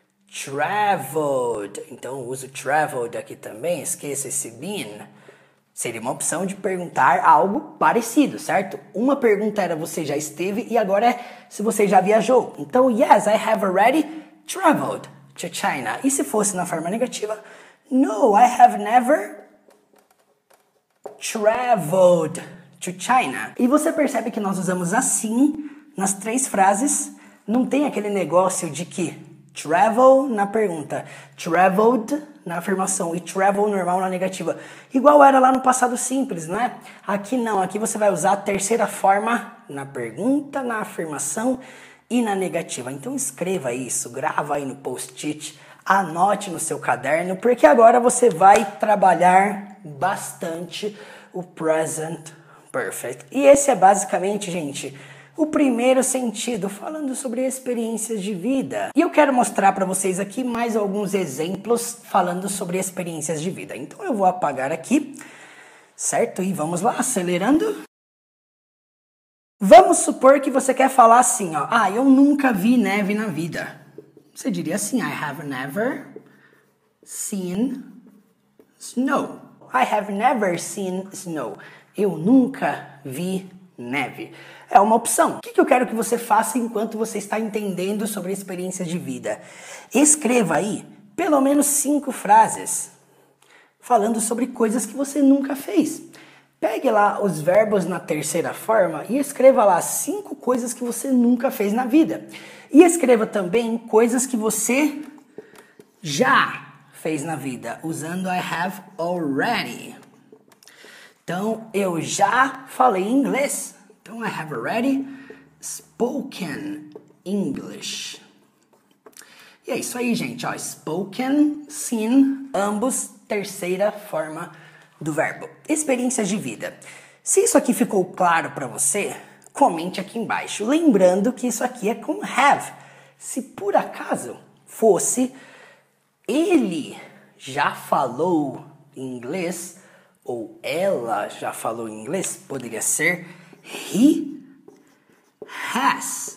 traveled. Então eu uso traveled aqui também, esqueça esse been. Seria uma opção de perguntar algo parecido, certo? Uma pergunta era você já esteve e agora é se você já viajou. Então, yes, I have already traveled to China. E se fosse na forma negativa, no, I have never traveled to China. E você percebe que nós usamos assim nas três frases. Não tem aquele negócio de que travel na pergunta, traveled na afirmação e travel normal na negativa. Igual era lá no passado simples, né? Aqui não, aqui você vai usar a terceira forma na pergunta, na afirmação e na negativa. Então escreva isso, grava aí no post-it, anote no seu caderno, porque agora você vai trabalhar bastante o present perfect. E esse é basicamente, gente, o primeiro sentido, falando sobre experiências de vida. E eu quero mostrar para vocês aqui mais alguns exemplos falando sobre experiências de vida. Então eu vou apagar aqui, certo? E vamos lá, acelerando. Vamos supor que você quer falar assim, ó. Ah, eu nunca vi neve na vida. Você diria assim, I have never seen snow. I have never seen snow. Eu nunca vi neve. É uma opção. O que eu quero que você faça enquanto você está entendendo sobre experiências de vida? Escreva aí pelo menos cinco frases falando sobre coisas que você nunca fez. Pegue lá os verbos na terceira forma e escreva lá cinco coisas que você nunca fez na vida. E escreva também coisas que você já fez na vida, usando I have already. Então, eu já falei inglês. Então, I have already spoken English. E é isso aí, gente. Ó, spoken, seen, ambos, terceira forma do verbo. Experiências de vida. Se isso aqui ficou claro para você, comente aqui embaixo. Lembrando que isso aqui é com have. Se por acaso fosse ele já falou inglês ou ela já falou inglês, poderia ser he has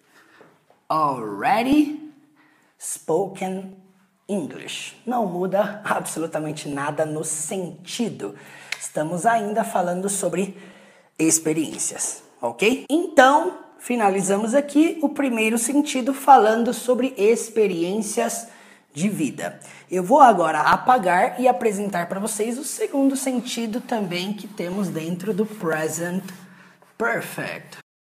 already spoken English. Não muda absolutamente nada no sentido. Estamos ainda falando sobre experiências, ok? Então, finalizamos aqui o primeiro sentido falando sobre experiências de vida. Eu vou agora apagar e apresentar para vocês o segundo sentido também que temos dentro do Present Perfect.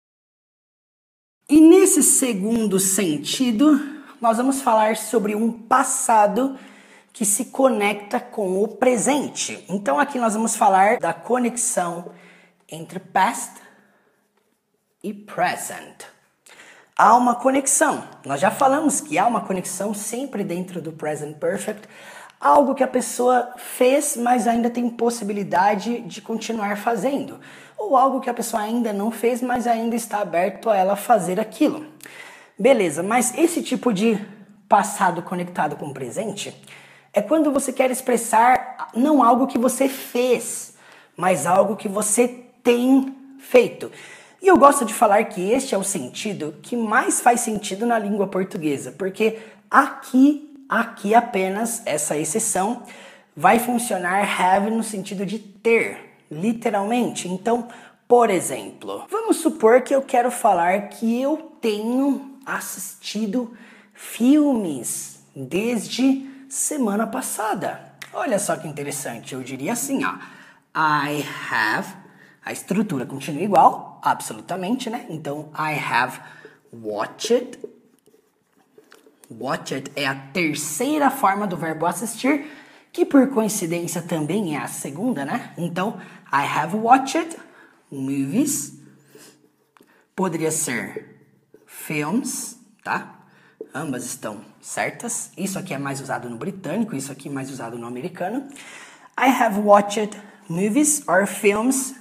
E nesse segundo sentido, nós vamos falar sobre um passado que se conecta com o presente. Então aqui nós vamos falar da conexão entre past e present. Há uma conexão. Nós já falamos que há uma conexão sempre dentro do Present Perfect. Algo que a pessoa fez, mas ainda tem possibilidade de continuar fazendo. Ou algo que a pessoa ainda não fez, mas ainda está aberto a ela fazer aquilo. Beleza, mas esse tipo de passado conectado com o presente é quando você quer expressar não algo que você fez, mas algo que você tem feito. E eu gosto de falar que este é o sentido que mais faz sentido na língua portuguesa, porque aqui, aqui apenas, essa exceção, vai funcionar have no sentido de ter, literalmente. Então, por exemplo, vamos supor que eu quero falar que eu tenho assistido filmes desde semana passada. Olha só que interessante, eu diria assim, ó, I have... A estrutura continua igual, absolutamente, né? Então, I have watched. Watched é a terceira forma do verbo assistir, que por coincidência também é a segunda, né? Então, I have watched movies. Poderia ser films, tá? Ambas estão certas. Isso aqui é mais usado no britânico, isso aqui é mais usado no americano. I have watched movies or films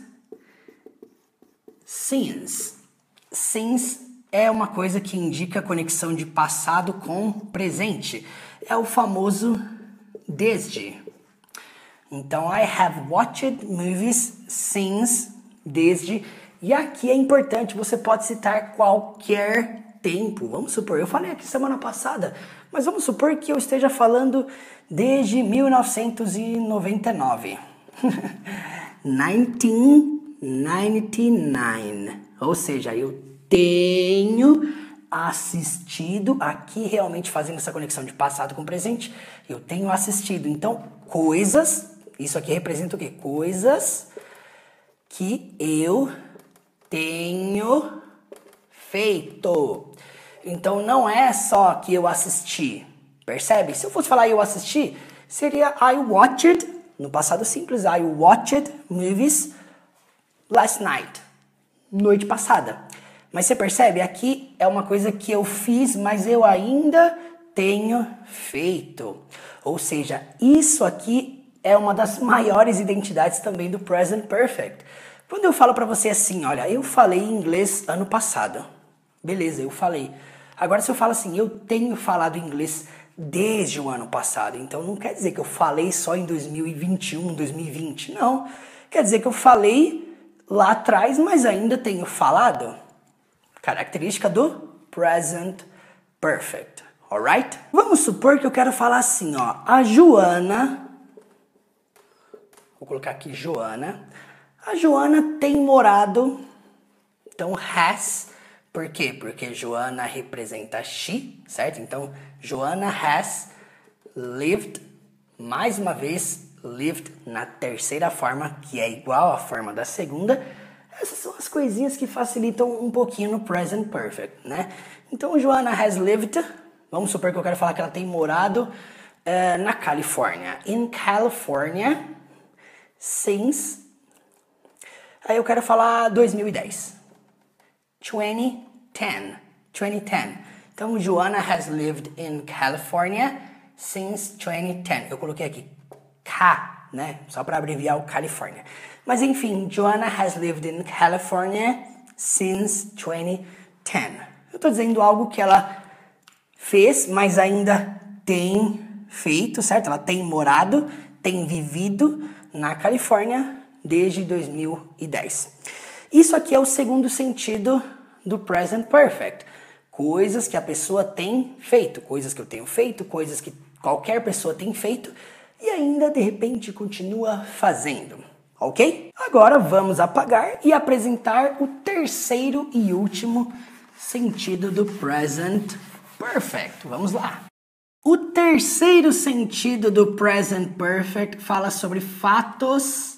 since. Since é uma coisa que indica a conexão de passado com presente. É o famoso desde. Então, I have watched movies since, desde. E aqui é importante, você pode citar qualquer tempo. Vamos supor, eu falei aqui semana passada, mas vamos supor que eu esteja falando desde mil novecentos e noventa e nove. nineteen ninety-nine. Ou seja, eu tenho assistido, aqui realmente fazendo essa conexão de passado com presente, eu tenho assistido. Então, coisas, isso aqui representa o quê? Coisas que eu tenho feito. Então, não é só que eu assisti, percebe? Se eu fosse falar eu assisti, seria I watched, no passado simples, I watched movies last night, noite passada. Mas você percebe, aqui é uma coisa que eu fiz, mas eu ainda tenho feito. Ou seja, isso aqui é uma das maiores identidades também do Present Perfect. Quando eu falo para você assim, olha, eu falei inglês ano passado. Beleza, eu falei. Agora se eu falo assim, eu tenho falado inglês desde o ano passado. Então não quer dizer que eu falei só em dois mil e vinte e um, dois mil e vinte. Não. Quer dizer que eu falei lá atrás, mas ainda tenho falado. Característica do Present Perfect. Alright? Vamos supor que eu quero falar assim, ó. A Joana... Vou colocar aqui Joana. A Joana tem morado, então has, por quê? Porque Joana representa she, certo? Então, Joana has lived, mais uma vez, lived na terceira forma, que é igual à forma da segunda. Essas são as coisinhas que facilitam um pouquinho no present perfect, né? Então, Joana has lived, vamos supor que eu quero falar que ela tem morado uh, na Califórnia. In California, since... Aí eu quero falar dois mil e dez. twenty ten. twenty ten. Então, Joana has lived in California since twenty ten. Eu coloquei aqui K, né? Só para abreviar o California. Mas enfim, Joana has lived in California since twenty ten. Eu estou dizendo algo que ela fez, mas ainda tem feito, certo? Ela tem morado, tem vivido na Califórnia desde dois mil e dez. Isso aqui é o segundo sentido do present perfect. Coisas que a pessoa tem feito, coisas que eu tenho feito, coisas que qualquer pessoa tem feito e ainda de repente continua fazendo, ok? Agora vamos apagar e apresentar o terceiro e último sentido do present perfect. Vamos lá. O terceiro sentido do present perfect fala sobre fatos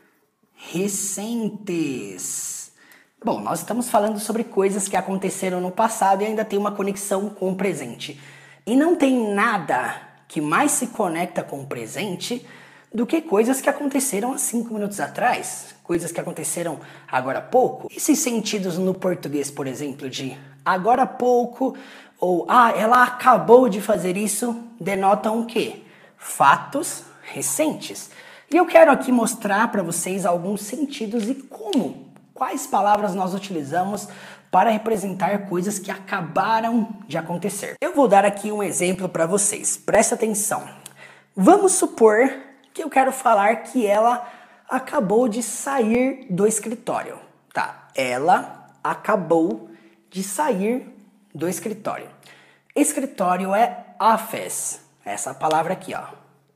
recentes. Bom, nós estamos falando sobre coisas que aconteceram no passado e ainda tem uma conexão com o presente. E não tem nada que mais se conecta com o presente do que coisas que aconteceram há cinco minutos atrás, coisas que aconteceram agora há pouco. Esses sentidos no português, por exemplo, de agora há pouco ou ah, ela acabou de fazer isso, denotam o quê? Fatos recentes. E eu quero aqui mostrar para vocês alguns sentidos e como, quais palavras nós utilizamos para representar coisas que acabaram de acontecer. Eu vou dar aqui um exemplo para vocês, presta atenção. Vamos supor que eu quero falar que ela acabou de sair do escritório. Tá, ela acabou de sair do escritório. Escritório é office, essa palavra aqui, ó.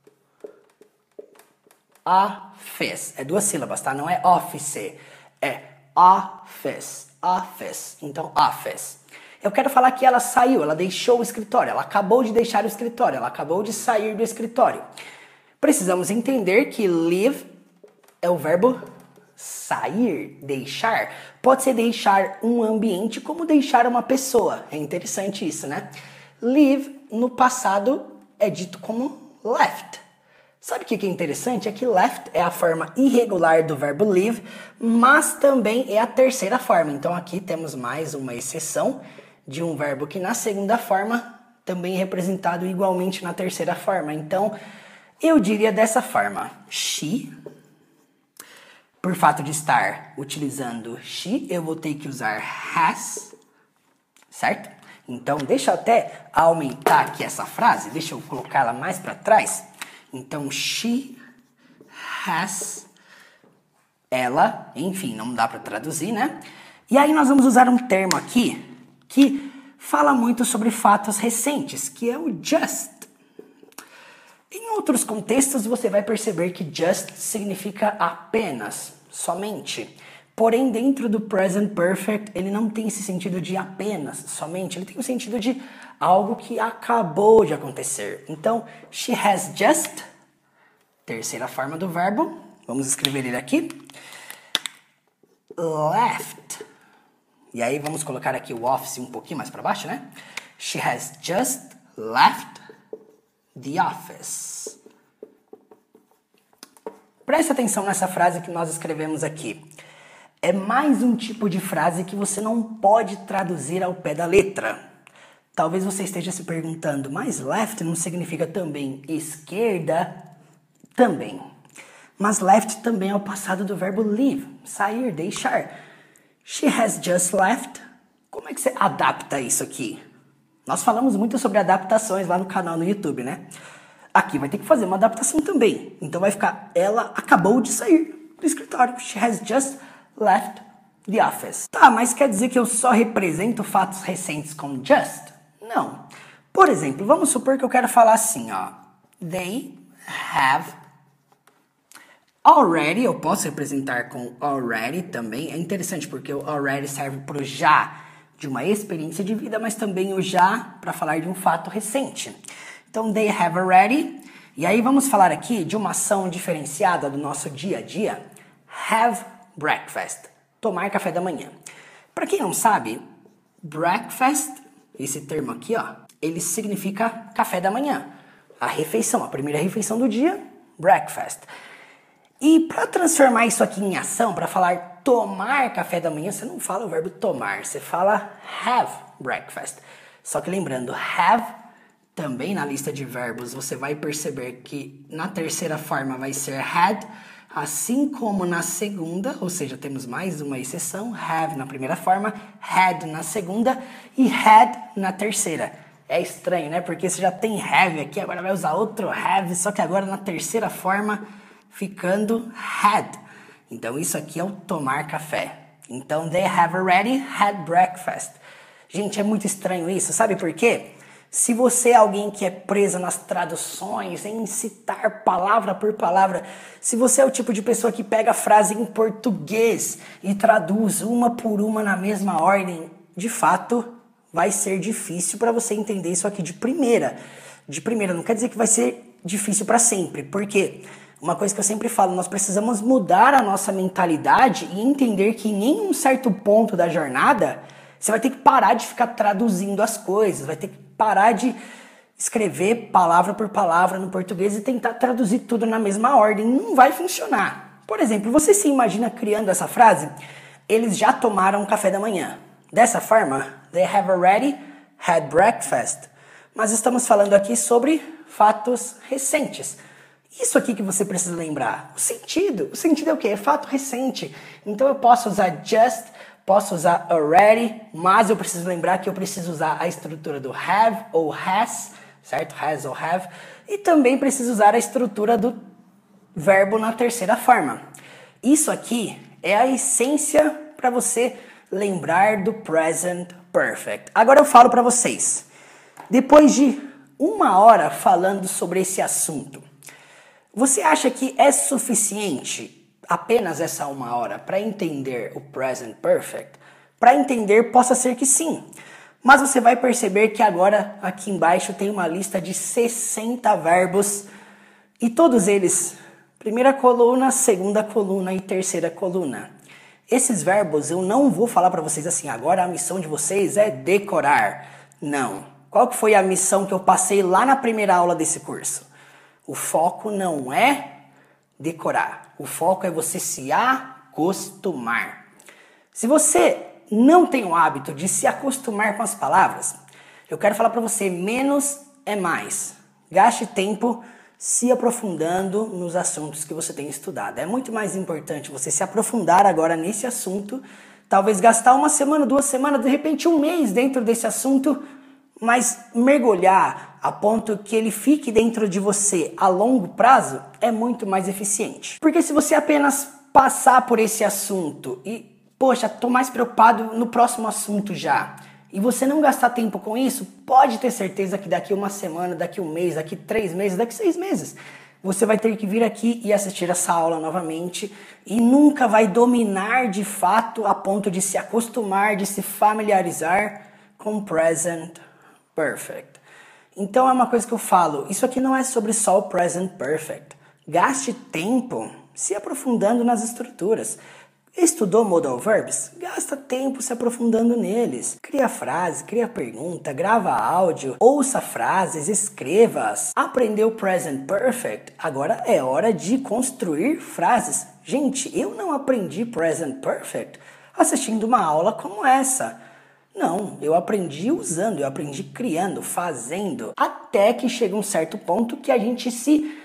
Office, é duas sílabas, tá? Não é office, é office, office, então office. Eu quero falar que ela saiu, ela deixou o escritório, ela acabou de deixar o escritório, ela acabou de sair do escritório. Precisamos entender que leave é o verbo sair, deixar. Pode ser deixar um ambiente como deixar uma pessoa. É interessante isso, né? Leave no passado é dito como left. Sabe o que é interessante? É que left é a forma irregular do verbo leave, mas também é a terceira forma. Então aqui temos mais uma exceção de um verbo que na segunda forma também é representado igualmente na terceira forma. Então eu diria dessa forma: she, por fato de estar utilizando she, eu vou ter que usar has, certo? Então deixa eu até aumentar aqui essa frase, deixa eu colocá-la mais para trás. Então, she has, ela, enfim, não dá para traduzir, né? E aí nós vamos usar um termo aqui que fala muito sobre fatos recentes, que é o just. Em outros contextos, você vai perceber que just significa apenas, somente. Porém, dentro do present perfect, ele não tem esse sentido de apenas, somente. Ele tem o sentido de algo que acabou de acontecer. Então, she has just, terceira forma do verbo, vamos escrever ele aqui, left. E aí vamos colocar aqui o office um pouquinho mais para baixo, né? She has just left the office. Preste atenção nessa frase que nós escrevemos aqui. É mais um tipo de frase que você não pode traduzir ao pé da letra. Talvez você esteja se perguntando, mas left não significa também esquerda? Também. Mas left também é o passado do verbo leave, sair, deixar. She has just left. Como é que você adapta isso aqui? Nós falamos muito sobre adaptações lá no canal no YouTube, né? Aqui vai ter que fazer uma adaptação também. Então vai ficar, ela acabou de sair do escritório. She has just left the office. Tá, mas quer dizer que eu só represento fatos recentes com just? Não. Por exemplo, vamos supor que eu quero falar assim, ó. They have Already, eu posso representar com already também. É interessante porque o already serve para o já de uma experiência de vida, mas também o já para falar de um fato recente. Então, they have already. E aí vamos falar aqui de uma ação diferenciada do nosso dia a dia. Have breakfast. Tomar café da manhã. Para quem não sabe, breakfast, esse termo aqui, ó, ele significa café da manhã. A refeição, a primeira refeição do dia, breakfast. E para transformar isso aqui em ação, para falar tomar café da manhã, você não fala o verbo tomar, você fala have breakfast. Só que lembrando, have, também na lista de verbos, você vai perceber que na terceira forma vai ser had, assim como na segunda, ou seja, temos mais uma exceção, have na primeira forma, had na segunda e had na terceira. É estranho, né? Porque você já tem have aqui, agora vai usar outro have, só que agora na terceira forma, ficando had. Então isso aqui é o tomar café. Então, they have already had breakfast. Gente, é muito estranho isso, sabe por quê? Se você é alguém que é preso nas traduções, em citar palavra por palavra, se você é o tipo de pessoa que pega a frase em português e traduz uma por uma na mesma ordem, de fato, vai ser difícil para você entender isso aqui de primeira. De primeira, não quer dizer que vai ser difícil para sempre, porque uma coisa que eu sempre falo, nós precisamos mudar a nossa mentalidade e entender que em um certo ponto da jornada, você vai ter que parar de ficar traduzindo as coisas, vai ter que parar de escrever palavra por palavra no português e tentar traduzir tudo na mesma ordem. Não vai funcionar. Por exemplo, você se imagina criando essa frase? Eles já tomaram café da manhã. Dessa forma, they have already had breakfast. Mas estamos falando aqui sobre fatos recentes. Isso aqui que você precisa lembrar. O sentido. O sentido é o quê? É fato recente. Então eu posso usar just, posso usar already, mas eu preciso lembrar que eu preciso usar a estrutura do have ou has, certo? Has ou have. E também preciso usar a estrutura do verbo na terceira forma. Isso aqui é a essência para você lembrar do present perfect. Agora eu falo para vocês. Depois de uma hora falando sobre esse assunto, você acha que é suficiente apenas essa uma hora para entender o present perfect? Para entender, possa ser que sim. Mas você vai perceber que agora aqui embaixo tem uma lista de sessenta verbos e todos eles, primeira coluna, segunda coluna e terceira coluna. Esses verbos eu não vou falar para vocês assim, agora a missão de vocês é decorar. Não. Qual que foi a missão que eu passei lá na primeira aula desse curso? O foco não é decorar. O foco é você se acostumar. Se você não tem o hábito de se acostumar com as palavras, eu quero falar para você, menos é mais. Gaste tempo se aprofundando nos assuntos que você tem estudado. É muito mais importante você se aprofundar agora nesse assunto, talvez gastar uma semana, duas semanas, de repente um mês dentro desse assunto, mas mergulhar a ponto que ele fique dentro de você a longo prazo é muito mais eficiente. Porque se você apenas passar por esse assunto e, poxa, tô mais preocupado no próximo assunto já, e você não gastar tempo com isso, pode ter certeza que daqui uma semana, daqui um mês, daqui três meses, daqui seis meses, você vai ter que vir aqui e assistir essa aula novamente e nunca vai dominar de fato a ponto de se acostumar, de se familiarizar com o present perfect. Então é uma coisa que eu falo, isso aqui não é sobre só o present perfect. Gaste tempo se aprofundando nas estruturas. Estudou modal verbs? Gasta tempo se aprofundando neles. Cria frase, cria pergunta, grava áudio, ouça frases, escreva-as. Aprendeu present perfect? Agora é hora de construir frases. Gente, eu não aprendi present perfect assistindo uma aula como essa. Não, eu aprendi usando, eu aprendi criando, fazendo, até que chega um certo ponto que a gente se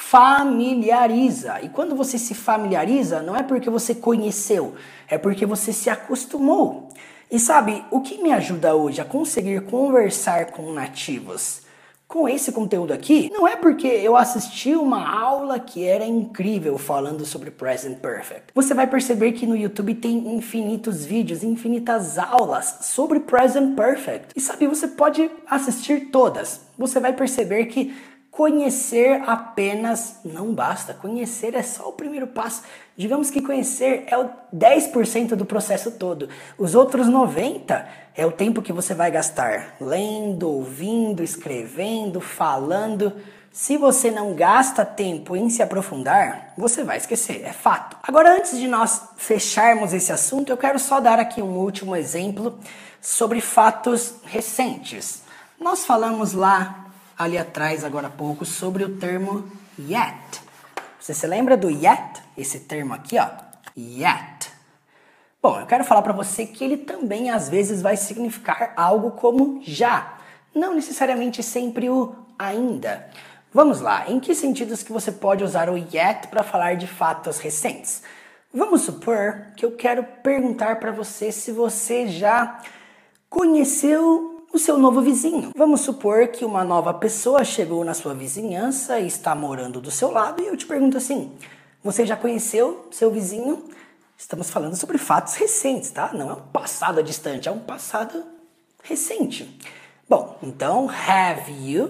familiariza. E quando você se familiariza, não é porque você conheceu, é porque você se acostumou. E sabe, o que me ajuda hoje a conseguir conversar com nativos com esse conteúdo aqui, não é porque eu assisti uma aula que era incrível falando sobre Present Perfect. Você vai perceber que no YouTube tem infinitos vídeos, infinitas aulas sobre Present Perfect. E sabe, você pode assistir todas. Você vai perceber que conhecer apenas não basta. Conhecer é só o primeiro passo. Digamos que conhecer é o dez por cento do processo todo. Os outros noventa por cento é o tempo que você vai gastar lendo, ouvindo, escrevendo, falando. Se você não gasta tempo em se aprofundar, você vai esquecer, é fato. Agora, antes de nós fecharmos esse assunto, eu quero só dar aqui um último exemplo sobre fatos recentes. Nós falamos lá, ali atrás, agora há pouco, sobre o termo yet. Você se lembra do yet? Esse termo aqui, ó, yet. Bom, eu quero falar para você que ele também, às vezes, vai significar algo como já. Não necessariamente sempre o ainda. Vamos lá, em que sentidos que você pode usar o yet para falar de fatos recentes? Vamos supor que eu quero perguntar para você se você já conheceu o seu novo vizinho. Vamos supor que uma nova pessoa chegou na sua vizinhança e está morando do seu lado e eu te pergunto assim, você já conheceu seu vizinho? Estamos falando sobre fatos recentes, tá? Não é um passado distante, é um passado recente. Bom, então, have you...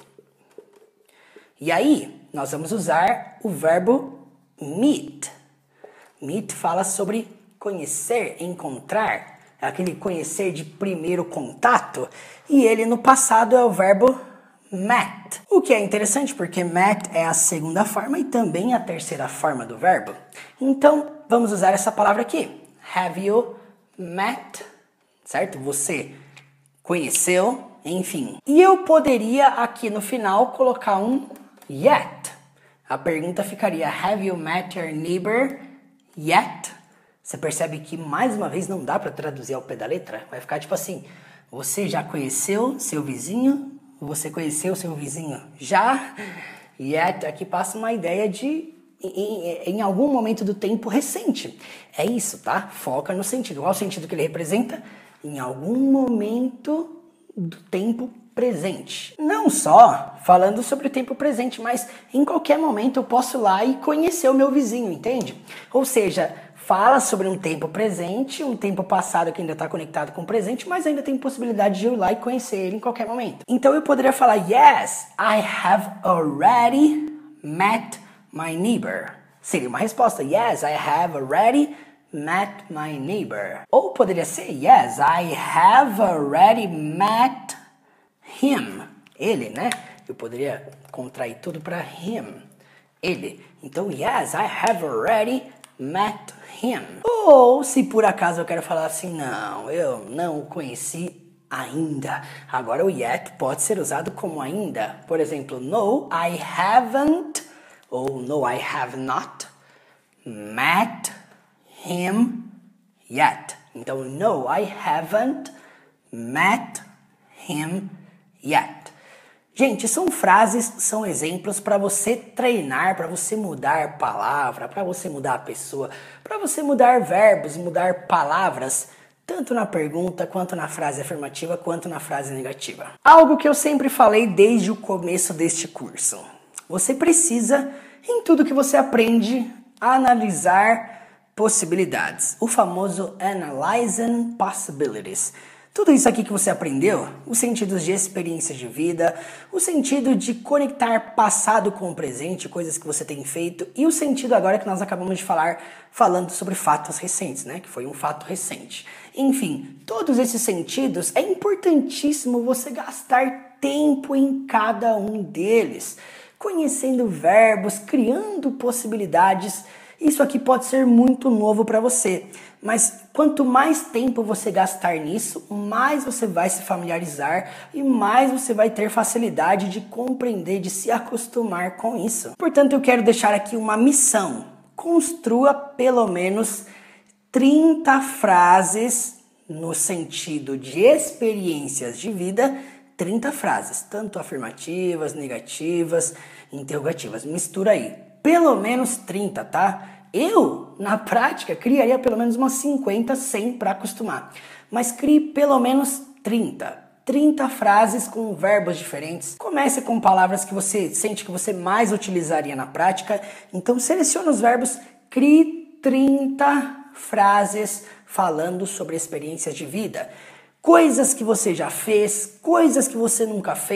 E aí, nós vamos usar o verbo meet. Meet fala sobre conhecer, encontrar, aquele conhecer de primeiro contato. E ele no passado é o verbo met. O que é interessante porque met é a segunda forma e também a terceira forma do verbo. Então, vamos usar essa palavra aqui. Have you met? Certo? Você conheceu, enfim. E eu poderia aqui no final colocar um yet. A pergunta ficaria, have you met your neighbor yet? Você percebe que mais uma vez não dá para traduzir ao pé da letra? Vai ficar tipo assim, você já conheceu seu vizinho? Você conheceu seu vizinho já? Yet aqui passa uma ideia de em, em algum momento do tempo recente. É isso, tá? Foca no sentido. Qual é o sentido que ele representa? Em algum momento do tempo presente. Não só falando sobre o tempo presente, mas em qualquer momento eu posso ir lá e conhecer o meu vizinho, entende? Ou seja, fala sobre um tempo presente, um tempo passado que ainda está conectado com o presente, mas ainda tem possibilidade de eu ir lá e conhecer ele em qualquer momento. Então eu poderia falar, yes, I have already met my neighbor. Seria uma resposta, yes, I have already met my neighbor. Ou poderia ser, yes, I have already met him. Ele, né? Eu poderia contrair tudo para him. Ele. Então, yes, I have already met him. Ou se por acaso eu quero falar assim, não, eu não o conheci ainda. Agora o yet pode ser usado como ainda. Por exemplo, no, I haven't, ou no, I have not met him yet. Então, no, I haven't met him yet. Gente, são frases, são exemplos para você treinar, para você mudar palavra, para você mudar a pessoa, para você mudar verbos, mudar palavras, tanto na pergunta, quanto na frase afirmativa, quanto na frase negativa. Algo que eu sempre falei desde o começo deste curso. Você precisa, em tudo que você aprende, analisar possibilidades. O famoso Analyzing Possibilities. Tudo isso aqui que você aprendeu, os sentidos de experiência de vida, o sentido de conectar passado com o presente, coisas que você tem feito, e o sentido agora que nós acabamos de falar, falando sobre fatos recentes, né? Que foi um fato recente. Enfim, todos esses sentidos, é importantíssimo você gastar tempo em cada um deles, conhecendo verbos, criando possibilidades. Isso aqui pode ser muito novo para você, mas quanto mais tempo você gastar nisso, mais você vai se familiarizar e mais você vai ter facilidade de compreender, de se acostumar com isso. Portanto, eu quero deixar aqui uma missão. Construa pelo menos trinta frases no sentido de experiências de vida, trinta frases, tanto afirmativas, negativas, interrogativas. Mistura aí. Pelo menos trinta, tá? Eu, na prática, criaria pelo menos umas cinquenta, cem para acostumar. Mas crie pelo menos trinta. trinta frases com verbos diferentes. Comece com palavras que você sente que você mais utilizaria na prática. Então, selecione os verbos, crie trinta frases falando sobre experiências de vida. Coisas que você já fez, coisas que você nunca fez,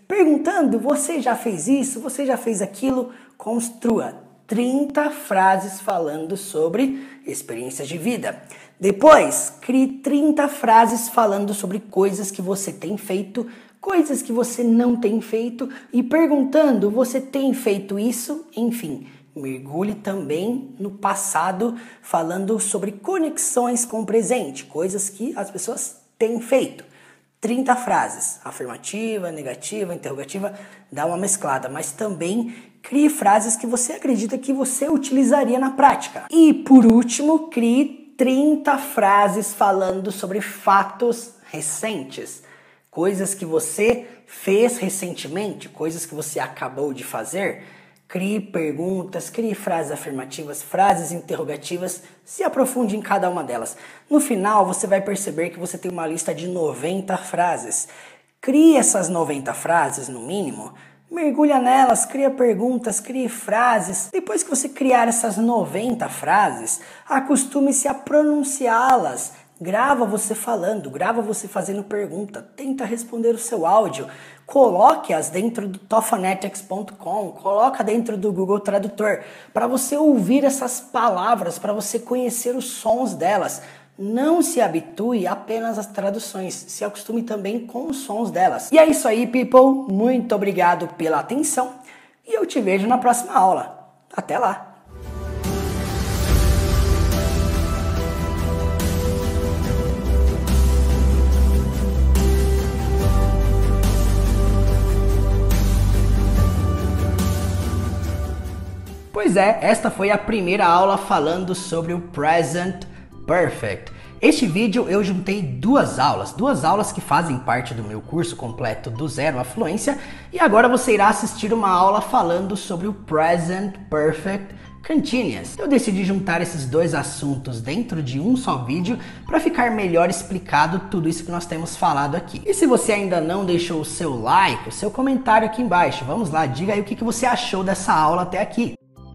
perguntando, você já fez isso, você já fez aquilo? Construa trinta frases falando sobre experiências de vida. Depois, crie trinta frases falando sobre coisas que você tem feito, coisas que você não tem feito e perguntando, você tem feito isso? Enfim, mergulhe também no passado falando sobre conexões com o presente, coisas que as pessoas têm feito. trinta frases, afirmativa, negativa, interrogativa, dá uma mesclada, mas também crie frases que você acredita que você utilizaria na prática. E por último, crie trinta frases falando sobre fatos recentes, coisas que você fez recentemente, coisas que você acabou de fazer. Crie perguntas, crie frases afirmativas, frases interrogativas, se aprofunde em cada uma delas. No final, você vai perceber que você tem uma lista de noventa frases. Crie essas noventa frases, no mínimo, mergulha nelas, cria perguntas, crie frases. Depois que você criar essas noventa frases, acostume-se a pronunciá-las. Grava você falando, grava você fazendo pergunta, tenta responder o seu áudio, coloque-as dentro do tofanetics ponto com, coloca dentro do Google Tradutor, para você ouvir essas palavras, para você conhecer os sons delas. Não se habitue apenas às traduções, se acostume também com os sons delas. E é isso aí, people, muito obrigado pela atenção e eu te vejo na próxima aula. Até lá! Pois é, esta foi a primeira aula falando sobre o Present Perfect. Este vídeo eu juntei duas aulas, duas aulas que fazem parte do meu curso completo do Zero à Fluência, e agora você irá assistir uma aula falando sobre o Present Perfect Continuous. Eu decidi juntar esses dois assuntos dentro de um só vídeo para ficar melhor explicado tudo isso que nós temos falado aqui. E se você ainda não deixou o seu like, o seu comentário aqui embaixo, vamos lá, diga aí o que você achou dessa aula até aqui.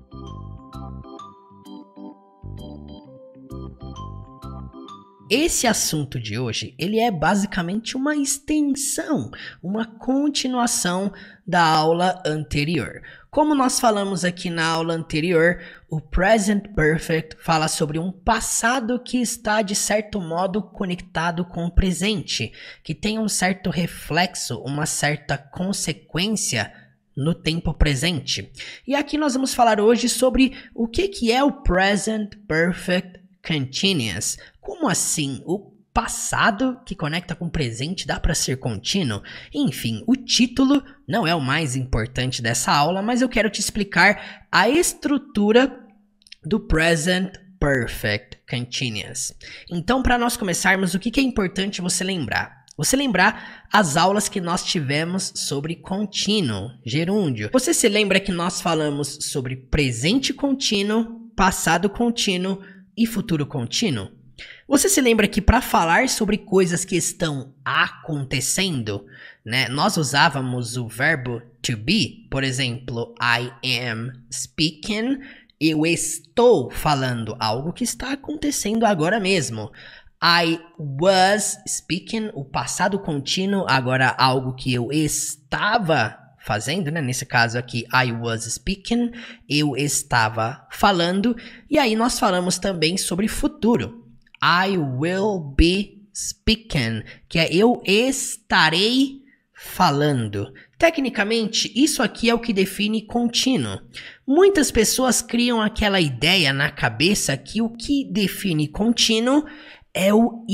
Esse assunto de hoje, ele é basicamente uma extensão, uma continuação da aula anterior. Como nós falamos aqui na aula anterior, o Present Perfect fala sobre um passado que está, de certo modo, conectado com o presente, que tem um certo reflexo, uma certa consequência no tempo presente. E aqui nós vamos falar hoje sobre o que, que é o Present Perfect Continuous. Como assim? O passado que conecta com o presente dá para ser contínuo? Enfim, o título não é o mais importante dessa aula, mas eu quero te explicar a estrutura do Present Perfect Continuous. Então, para nós começarmos, o que é importante você lembrar? Você lembrar as aulas que nós tivemos sobre contínuo, gerúndio. Você se lembra que nós falamos sobre presente contínuo, passado contínuo e futuro contínuo? Você se lembra que para falar sobre coisas que estão acontecendo, né, nós usávamos o verbo to be, por exemplo, I am speaking, eu estou falando algo que está acontecendo agora mesmo. I was speaking, o passado contínuo, agora algo que eu estava fazendo, né? Nesse caso aqui, I was speaking, eu estava falando. E aí nós falamos também sobre futuro. I will be speaking, que é eu estarei falando. Tecnicamente, isso aqui é o que define contínuo. Muitas pessoas criam aquela ideia na cabeça que o que define contínuo é o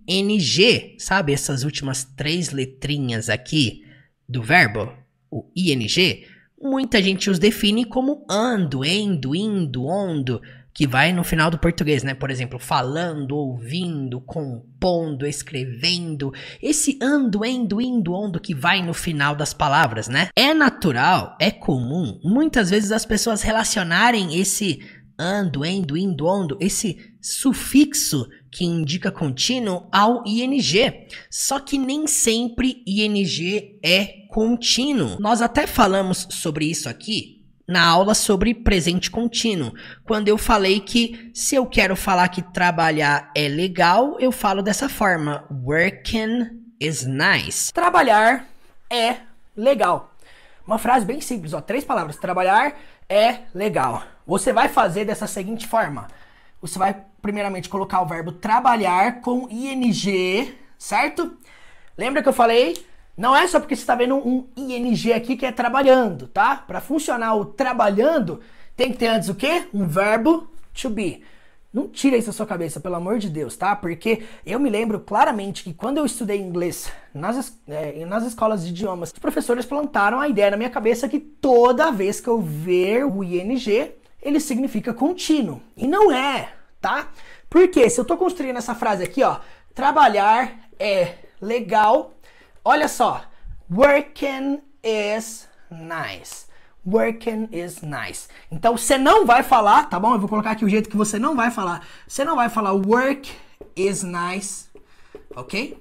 ing, sabe? Essas últimas três letrinhas aqui do verbo, o ing. Muita gente os define como ando, endo, indo, ondo, que vai no final do português, né? Por exemplo, falando, ouvindo, compondo, escrevendo. Esse ando, endo, indo, ondo que vai no final das palavras, né? É natural, é comum, muitas vezes as pessoas relacionarem esse ando, endo, indo, ondo, esse sufixo que indica contínuo ao ing. Só que nem sempre ing é contínuo. Nós até falamos sobre isso aqui na aula sobre presente contínuo, quando eu falei que se eu quero falar que trabalhar é legal, eu falo dessa forma: working is nice. Trabalhar é legal. Uma frase bem simples, ó, três palavras. Trabalhar é legal. Você vai fazer dessa seguinte forma. Você vai primeiramente colocar o verbo trabalhar com ing, certo? Lembra que eu falei? Não é só porque você está vendo um ing aqui que é trabalhando, tá? Para funcionar o trabalhando, tem que ter antes o quê? Um verbo to be. Não tira isso da sua cabeça, pelo amor de Deus, tá? Porque eu me lembro claramente que quando eu estudei inglês nas, é, nas escolas de idiomas, os professores plantaram a ideia na minha cabeça que toda vez que eu ver o ing, ele significa contínuo. E não é, tá? Porque se eu tô construindo essa frase aqui, ó, trabalhar é legal, olha só, working is nice. Working is nice. Então você não vai falar, tá bom? Eu vou colocar aqui o jeito que você não vai falar. Você não vai falar work is nice, ok?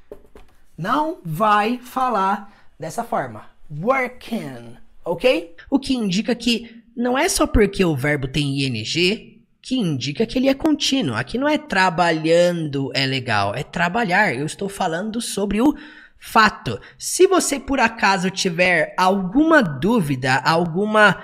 Não vai falar dessa forma. Working, ok? O que indica que não é só porque o verbo tem ing que indica que ele é contínuo. Aqui não é trabalhando é legal, é trabalhar. Eu estou falando sobre o fato. Se você por acaso tiver alguma dúvida, alguma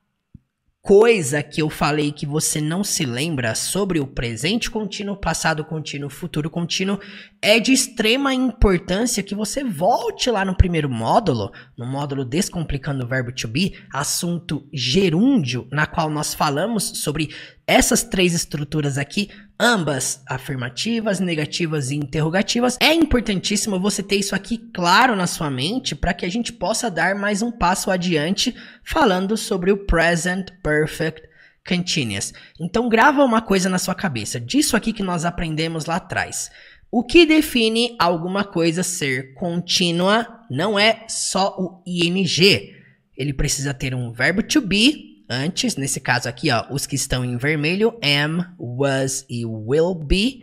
coisa que eu falei que você não se lembra sobre o presente contínuo, passado contínuo, futuro contínuo, é de extrema importância que você volte lá no primeiro módulo, no módulo Descomplicando o Verbo to Be, assunto gerúndio, na qual nós falamos sobre essas três estruturas aqui, ambas afirmativas, negativas e interrogativas. É importantíssimo você ter isso aqui claro na sua mente para que a gente possa dar mais um passo adiante falando sobre o Present Perfect Continuous. Então grava uma coisa na sua cabeça, disso aqui que nós aprendemos lá atrás. O que define alguma coisa ser contínua não é só o ing. Ele precisa ter um verbo to be antes, nesse caso aqui, ó, os que estão em vermelho, am, was e will be,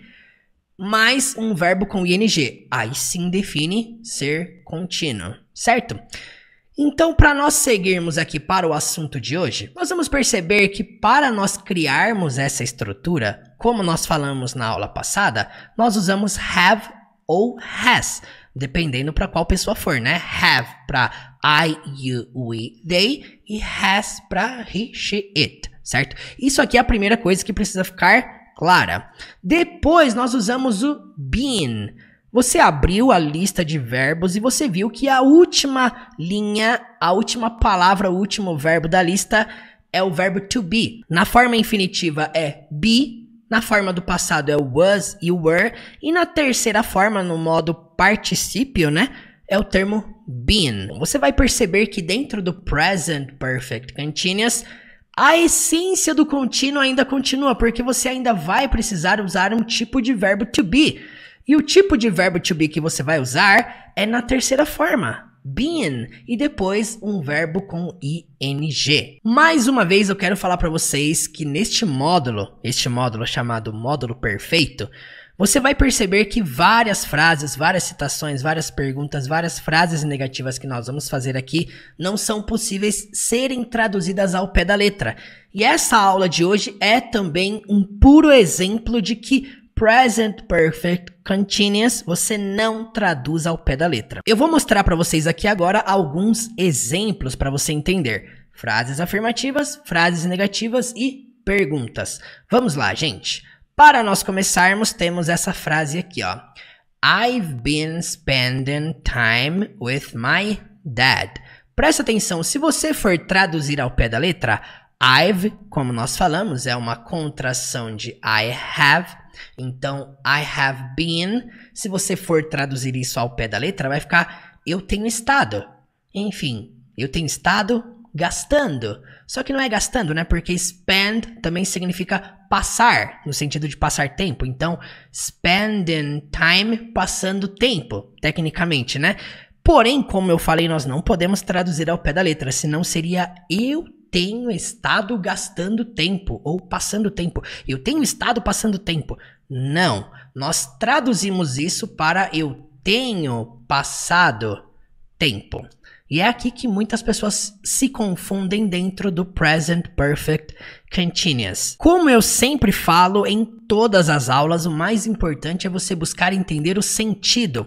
mais um verbo com ing. Aí sim define ser contínuo, certo? Então, para nós seguirmos aqui para o assunto de hoje, nós vamos perceber que para nós criarmos essa estrutura, como nós falamos na aula passada, nós usamos have ou has, dependendo para qual pessoa for, né? Have para I, you, we, they e has para he, she, it, certo? Isso aqui é a primeira coisa que precisa ficar clara. Depois nós usamos o been. Você abriu a lista de verbos e você viu que a última linha, a última palavra, o último verbo da lista é o verbo to be. Na forma infinitiva é be. Na forma do passado é o was e o were. E na terceira forma, no modo particípio, né? É o termo been. Você vai perceber que dentro do Present Perfect Continuous, a essência do contínuo ainda continua, porque você ainda vai precisar usar um tipo de verbo to be. E o tipo de verbo to be que você vai usar é na terceira forma, been, e depois um verbo com ing. Mais uma vez eu quero falar para vocês que neste módulo, este módulo chamado módulo perfeito, você vai perceber que várias frases, várias citações, várias perguntas, várias frases negativas que nós vamos fazer aqui não são possíveis serem traduzidas ao pé da letra. E essa aula de hoje é também um puro exemplo de que Present Perfect Continuous você não traduz ao pé da letra. Eu vou mostrar para vocês aqui agora alguns exemplos para você entender. Frases afirmativas, frases negativas e perguntas. Vamos lá, gente. Para nós começarmos, temos essa frase aqui, ó. I've been spending time with my dad. Presta atenção, se você for traduzir ao pé da letra, I've, como nós falamos, é uma contração de I have. Então, I have been, se você for traduzir isso ao pé da letra, vai ficar eu tenho estado. Enfim, eu tenho estado gastando. Só que não é gastando, né? Porque spend também significa passar, no sentido de passar tempo. Então, spending time, passando tempo, tecnicamente, né? Porém, como eu falei, nós não podemos traduzir ao pé da letra, senão seria eu tenho estado gastando tempo ou passando tempo. Eu tenho estado passando tempo. Não, nós traduzimos isso para eu tenho passado tempo. E é aqui que muitas pessoas se confundem dentro do Present Perfect Continuous. Como eu sempre falo em todas as aulas, o mais importante é você buscar entender o sentido.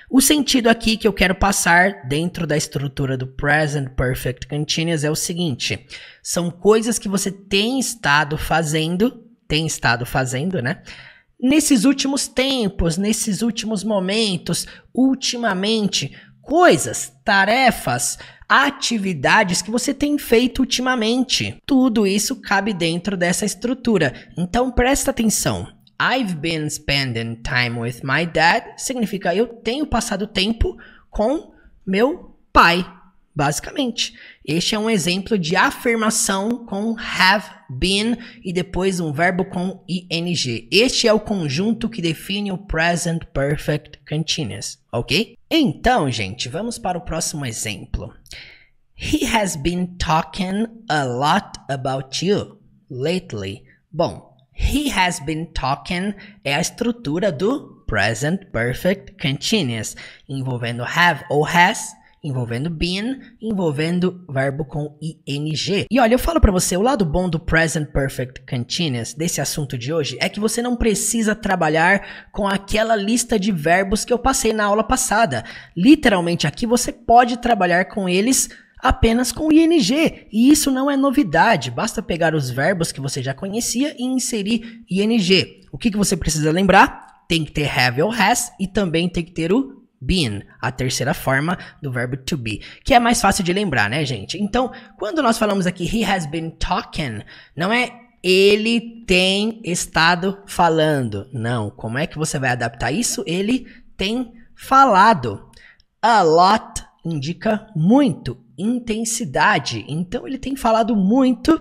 O sentido aqui que eu quero passar dentro da estrutura do Present Perfect Continuous é o seguinte. São coisas que você tem estado fazendo, tem estado fazendo, né? Nesses últimos tempos, nesses últimos momentos, ultimamente, coisas, tarefas, atividades que você tem feito ultimamente. Tudo isso cabe dentro dessa estrutura. Então presta atenção. I've been spending time with my dad significa eu tenho passado tempo com meu pai, basicamente. Este é um exemplo de afirmação com have been e depois um verbo com ing. Este é o conjunto que define o Present Perfect Continuous, ok? Então, gente, vamos para o próximo exemplo. He has been talking a lot about you lately. Bom, he has been talking é a estrutura do Present Perfect Continuous, envolvendo have ou has, envolvendo been, envolvendo verbo com ing. E olha, eu falo pra você, o lado bom do Present Perfect Continuous, desse assunto de hoje, é que você não precisa trabalhar com aquela lista de verbos que eu passei na aula passada. Literalmente aqui você pode trabalhar com eles apenas com ing, e isso não é novidade, basta pegar os verbos que você já conhecia e inserir ing. O que, que você precisa lembrar? Tem que ter have ou has e também tem que ter o been, a terceira forma do verbo to be, que é mais fácil de lembrar, né, gente? Então, quando nós falamos aqui he has been talking, não é ele tem estado falando, não. Como é que você vai adaptar isso? Ele tem falado. A lot indica muito, intensidade. Então, ele tem falado muito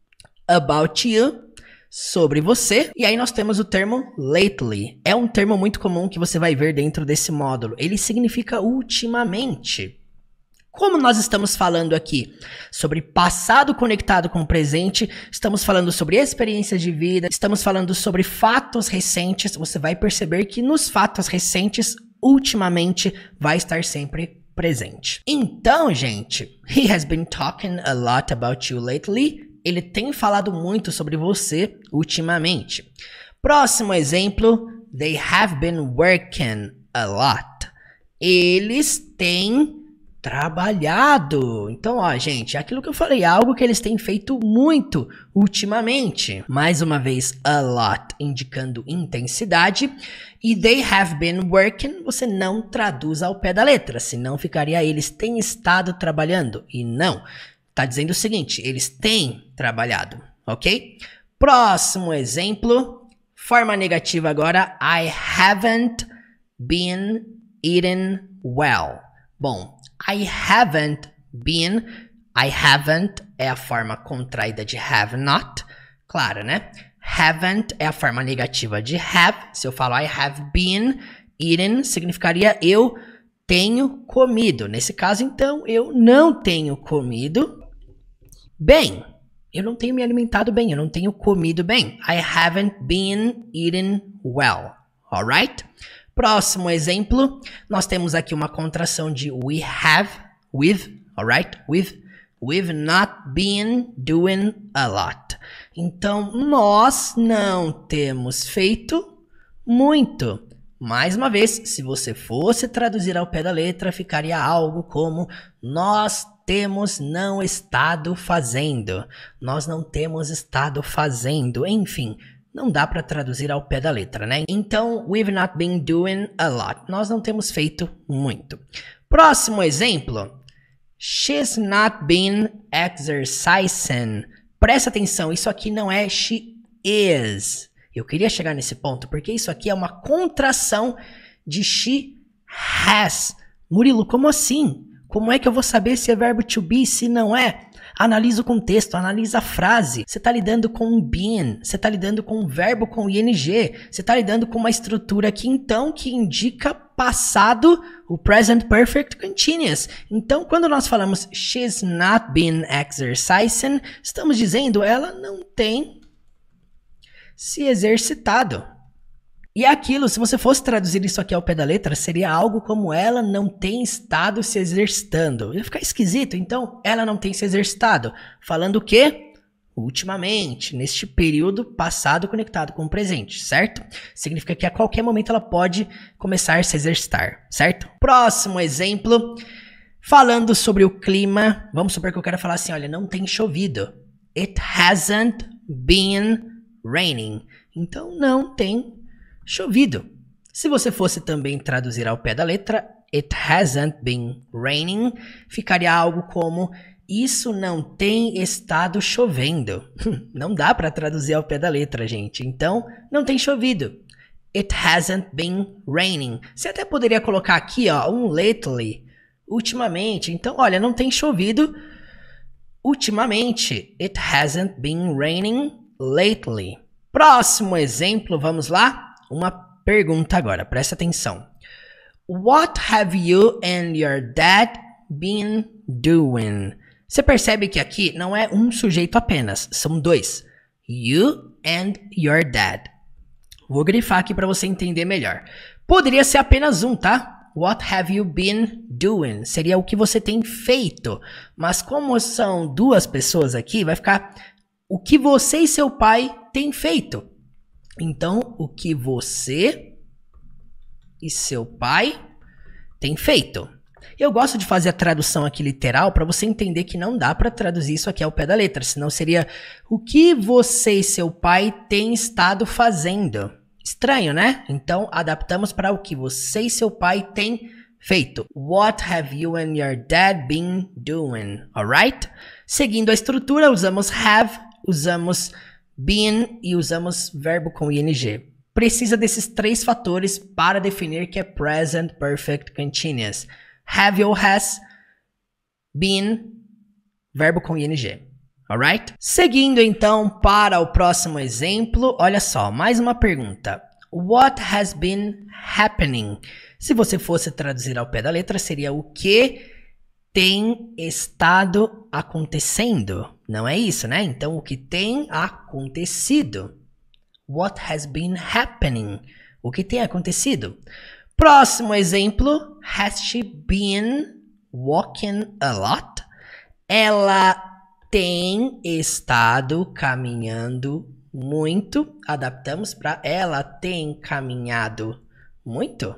about you, sobre você. E aí nós temos o termo lately. É um termo muito comum que você vai ver dentro desse módulo. Ele significa ultimamente. Como nós estamos falando aqui sobre passado conectado com o presente, estamos falando sobre experiências de vida, estamos falando sobre fatos recentes, você vai perceber que nos fatos recentes, ultimamente, vai estar sempre presente. Então, gente, he has been talking a lot about you lately. Ele tem falado muito sobre você ultimamente. Próximo exemplo, they have been working a lot. Eles têm trabalhado. Então, ó, gente, aquilo que eu falei, algo que eles têm feito muito ultimamente. Mais uma vez, a lot, indicando intensidade. E they have been working, você não traduz ao pé da letra, senão ficaria eles têm estado trabalhando. E não, tá dizendo o seguinte, eles têm trabalhado, ok? Próximo exemplo, forma negativa agora, I haven't been eating well. Bom, I haven't been, I haven't é a forma contraída de have not, claro, né? Haven't é a forma negativa de have. Se eu falo I have been eating, significaria eu tenho comido. Nesse caso, então, eu não tenho comido bem. Eu não tenho me alimentado bem. Eu não tenho comido bem. I haven't been eating well. Alright? Próximo exemplo, nós temos aqui uma contração de we have, with, alright? With, we've not been doing a lot. Então, nós não temos feito muito. Mais uma vez, se você fosse traduzir ao pé da letra, ficaria algo como nós temos não estado fazendo. Nós não temos estado fazendo. Enfim, não dá para traduzir ao pé da letra, né? Então, we've not been doing a lot. Nós não temos feito muito. Próximo exemplo. She's not been exercising. Presta atenção, isso aqui não é she is. Eu queria chegar nesse ponto, porque isso aqui é uma contração de she has. Murilo, como assim? Como é que eu vou saber se é verbo to be, se não é? Analisa o contexto, analisa a frase. Você está lidando com um been, você está lidando com um verbo com ing, você está lidando com uma estrutura aqui, então, que indica passado, o present perfect continuous. Então, quando nós falamos she's not been exercising, estamos dizendo ela não tem se exercitado. E aquilo, se você fosse traduzir isso aqui ao pé da letra, seria algo como ela não tem estado se exercitando. Ia ficar esquisito, então ela não tem se exercitado. Falando o quê? ultimamente, neste período passado conectado com o presente, certo? Significa que a qualquer momento ela pode começar a se exercitar, certo? Próximo exemplo, falando sobre o clima, vamos supor que eu quero falar assim, olha, não tem chovido. It hasn't been raining. Então, não tem chovido. Se você fosse também traduzir ao pé da letra, it hasn't been raining, ficaria algo como isso não tem estado chovendo. Não dá para traduzir ao pé da letra, gente. Então, não tem chovido. It hasn't been raining. Você até poderia colocar aqui, ó, um lately, ultimamente. Então, olha, não tem chovido ultimamente. It hasn't been raining lately. Próximo exemplo, vamos lá? Uma pergunta agora, presta atenção. What have you and your dad been doing? Você percebe que aqui não é um sujeito apenas, são dois. You and your dad. Vou grifar aqui para você entender melhor. Poderia ser apenas um, tá? What have you been doing? Seria o que você tem feito. Mas como são duas pessoas aqui, vai ficar o que você e seu pai têm feito. Então, o que você e seu pai têm feito. Eu gosto de fazer a tradução aqui literal para você entender que não dá para traduzir isso aqui ao pé da letra, senão seria o que você e seu pai têm estado fazendo. Estranho, né? Então, adaptamos para o que você e seu pai têm feito. What have you and your dad been doing? Alright? Seguindo a estrutura, usamos have, usamos been e usamos verbo com ing. Precisa desses três fatores para definir que é present perfect continuous. Have ou has, been, verbo com ing. Alright? Seguindo então para o próximo exemplo, olha só, mais uma pergunta. What has been happening? Se você fosse traduzir ao pé da letra, seria o que tem estado acontecendo. Não é isso, né? Então, o que tem acontecido. What has been happening? O que tem acontecido? Próximo exemplo. Has she been walking a lot? Ela tem estado caminhando muito. Adaptamos para ela tem caminhado muito.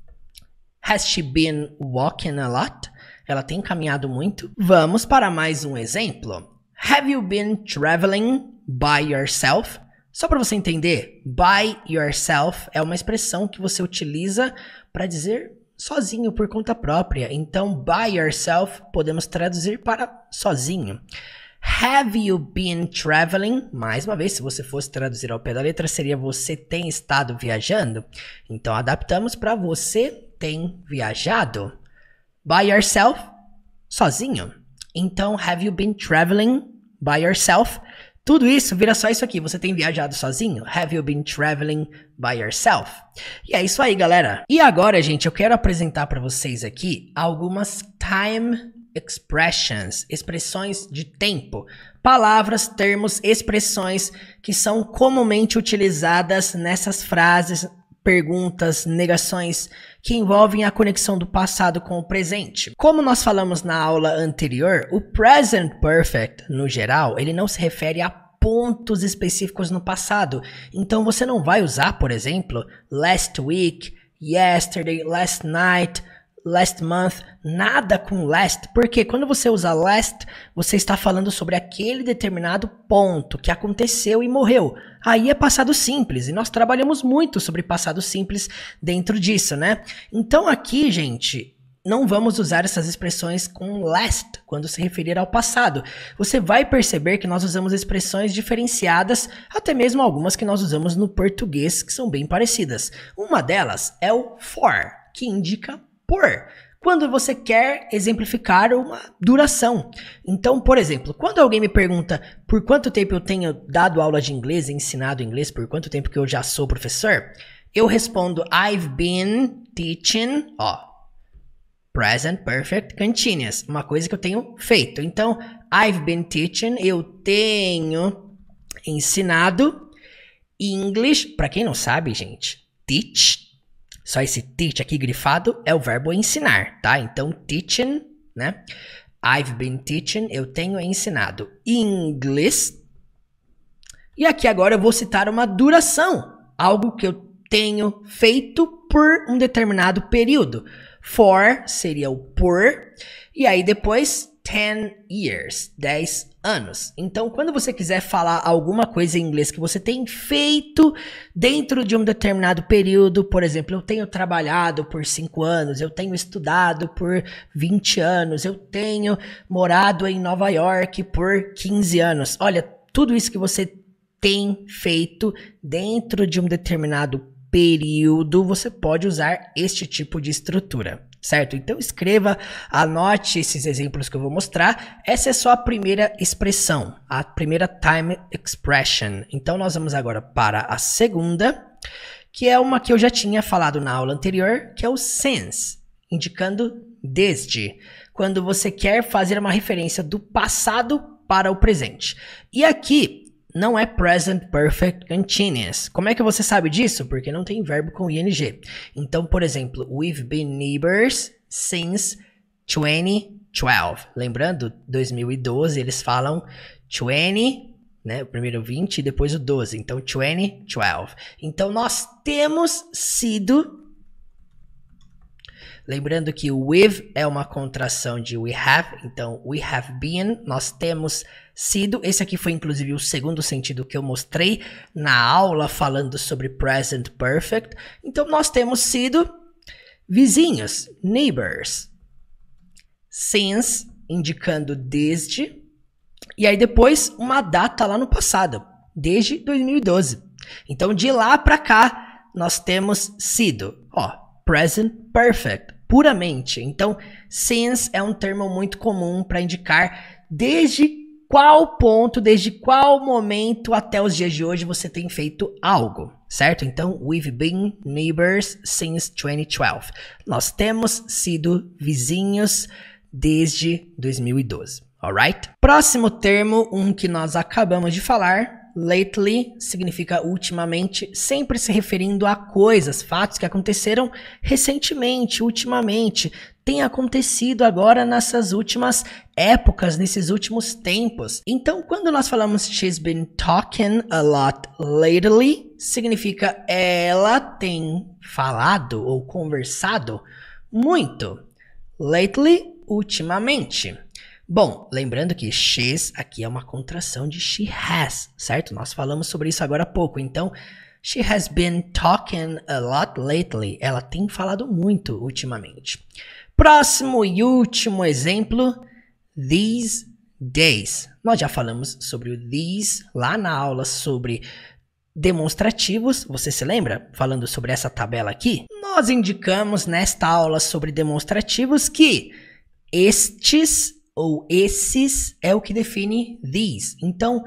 Has she been walking a lot? Ela tem caminhado muito. Vamos para mais um exemplo. Have you been traveling by yourself? Só para você entender, by yourself é uma expressão que você utiliza para dizer sozinho, por conta própria. Então, by yourself podemos traduzir para sozinho. Have you been traveling? Mais uma vez, se você fosse traduzir ao pé da letra, seria você tem estado viajando. Então, adaptamos para você tem viajado. By yourself, sozinho. Então, have you been traveling by yourself? Tudo isso vira só isso aqui. Você tem viajado sozinho? Have you been traveling by yourself? E é isso aí, galera. E agora, gente, eu quero apresentar para vocês aqui algumas time expressions, expressões de tempo. Palavras, termos, expressões que são comumente utilizadas nessas frases, perguntas, negações que envolvem a conexão do passado com o presente. Como nós falamos na aula anterior, o present perfect, no geral, ele não se refere a pontos específicos no passado. Então você não vai usar, por exemplo, last week, yesterday, last night, last month, nada com last, porque quando você usa last, você está falando sobre aquele determinado ponto que aconteceu e morreu. Aí é passado simples, e nós trabalhamos muito sobre passado simples dentro disso, né? Então aqui, gente, não vamos usar essas expressões com last, quando se referir ao passado. Você vai perceber que nós usamos expressões diferenciadas, até mesmo algumas que nós usamos no português, que são bem parecidas. Uma delas é o for, que indica por, quando você quer exemplificar uma duração. Então, por exemplo, quando alguém me pergunta por quanto tempo eu tenho dado aula de inglês, ensinado inglês, por quanto tempo que eu já sou professor, eu respondo I've been teaching, ó, present perfect continuous, uma coisa que eu tenho feito. Então, I've been teaching, eu tenho ensinado English, para quem não sabe, gente, teach, só esse teach aqui grifado é o verbo ensinar, tá? Então, teaching, né? I've been teaching, eu tenho ensinado inglês, E aqui agora eu vou citar uma duração, algo que eu tenho feito por um determinado período. For seria o por, e aí depois ten years, dez anos. Então, quando você quiser falar alguma coisa em inglês que você tem feito dentro de um determinado período, por exemplo, eu tenho trabalhado por cinco anos, eu tenho estudado por vinte anos, eu tenho morado em Nova York por quinze anos. Olha, tudo isso que você tem feito dentro de um determinado período, você pode usar este tipo de estrutura, certo? Então escreva, anote esses exemplos que eu vou mostrar. Essa é só a primeira expressão, a primeira time expression. Então nós vamos agora para a segunda, que é uma que eu já tinha falado na aula anterior, que é o since, indicando desde, quando você quer fazer uma referência do passado para o presente. E aqui não é present perfect continuous. Como é que você sabe disso? Porque não tem verbo com ing. Então, por exemplo, we've been neighbors since twenty twelve. Lembrando, dois mil e doze, eles falam twenty, né? O primeiro vinte e depois o doze. Então, twenty twelve. Então, nós temos sido... Lembrando que o with é uma contração de we have, então we have been, nós temos sido. Esse aqui foi inclusive o segundo sentido que eu mostrei na aula falando sobre present perfect. Então nós temos sido vizinhos, neighbors. Since, indicando desde, e aí depois uma data lá no passado, desde dois mil e doze. Então de lá para cá nós temos sido, ó, present perfect, puramente. Então, since é um termo muito comum para indicar desde qual ponto, desde qual momento até os dias de hoje você tem feito algo, certo? Então, we've been neighbors since twenty twelve. Nós temos sido vizinhos desde dois mil e doze, alright? Próximo termo, um que nós acabamos de falar, lately, significa ultimamente, sempre se referindo a coisas, fatos que aconteceram recentemente, ultimamente, tem acontecido agora nessas últimas épocas, nesses últimos tempos. Então, quando nós falamos she's been talking a lot lately, significa ela tem falado ou conversado muito. Lately, ultimamente. Bom, lembrando que she's aqui é uma contração de she has, certo? Nós falamos sobre isso agora há pouco. Então, she has been talking a lot lately. Ela tem falado muito ultimamente. Próximo e último exemplo, these days. Nós já falamos sobre o these lá na aula sobre demonstrativos. Você se lembra? Falando sobre essa tabela aqui. Nós indicamos nesta aula sobre demonstrativos que estes ou esses é o que define these. Então,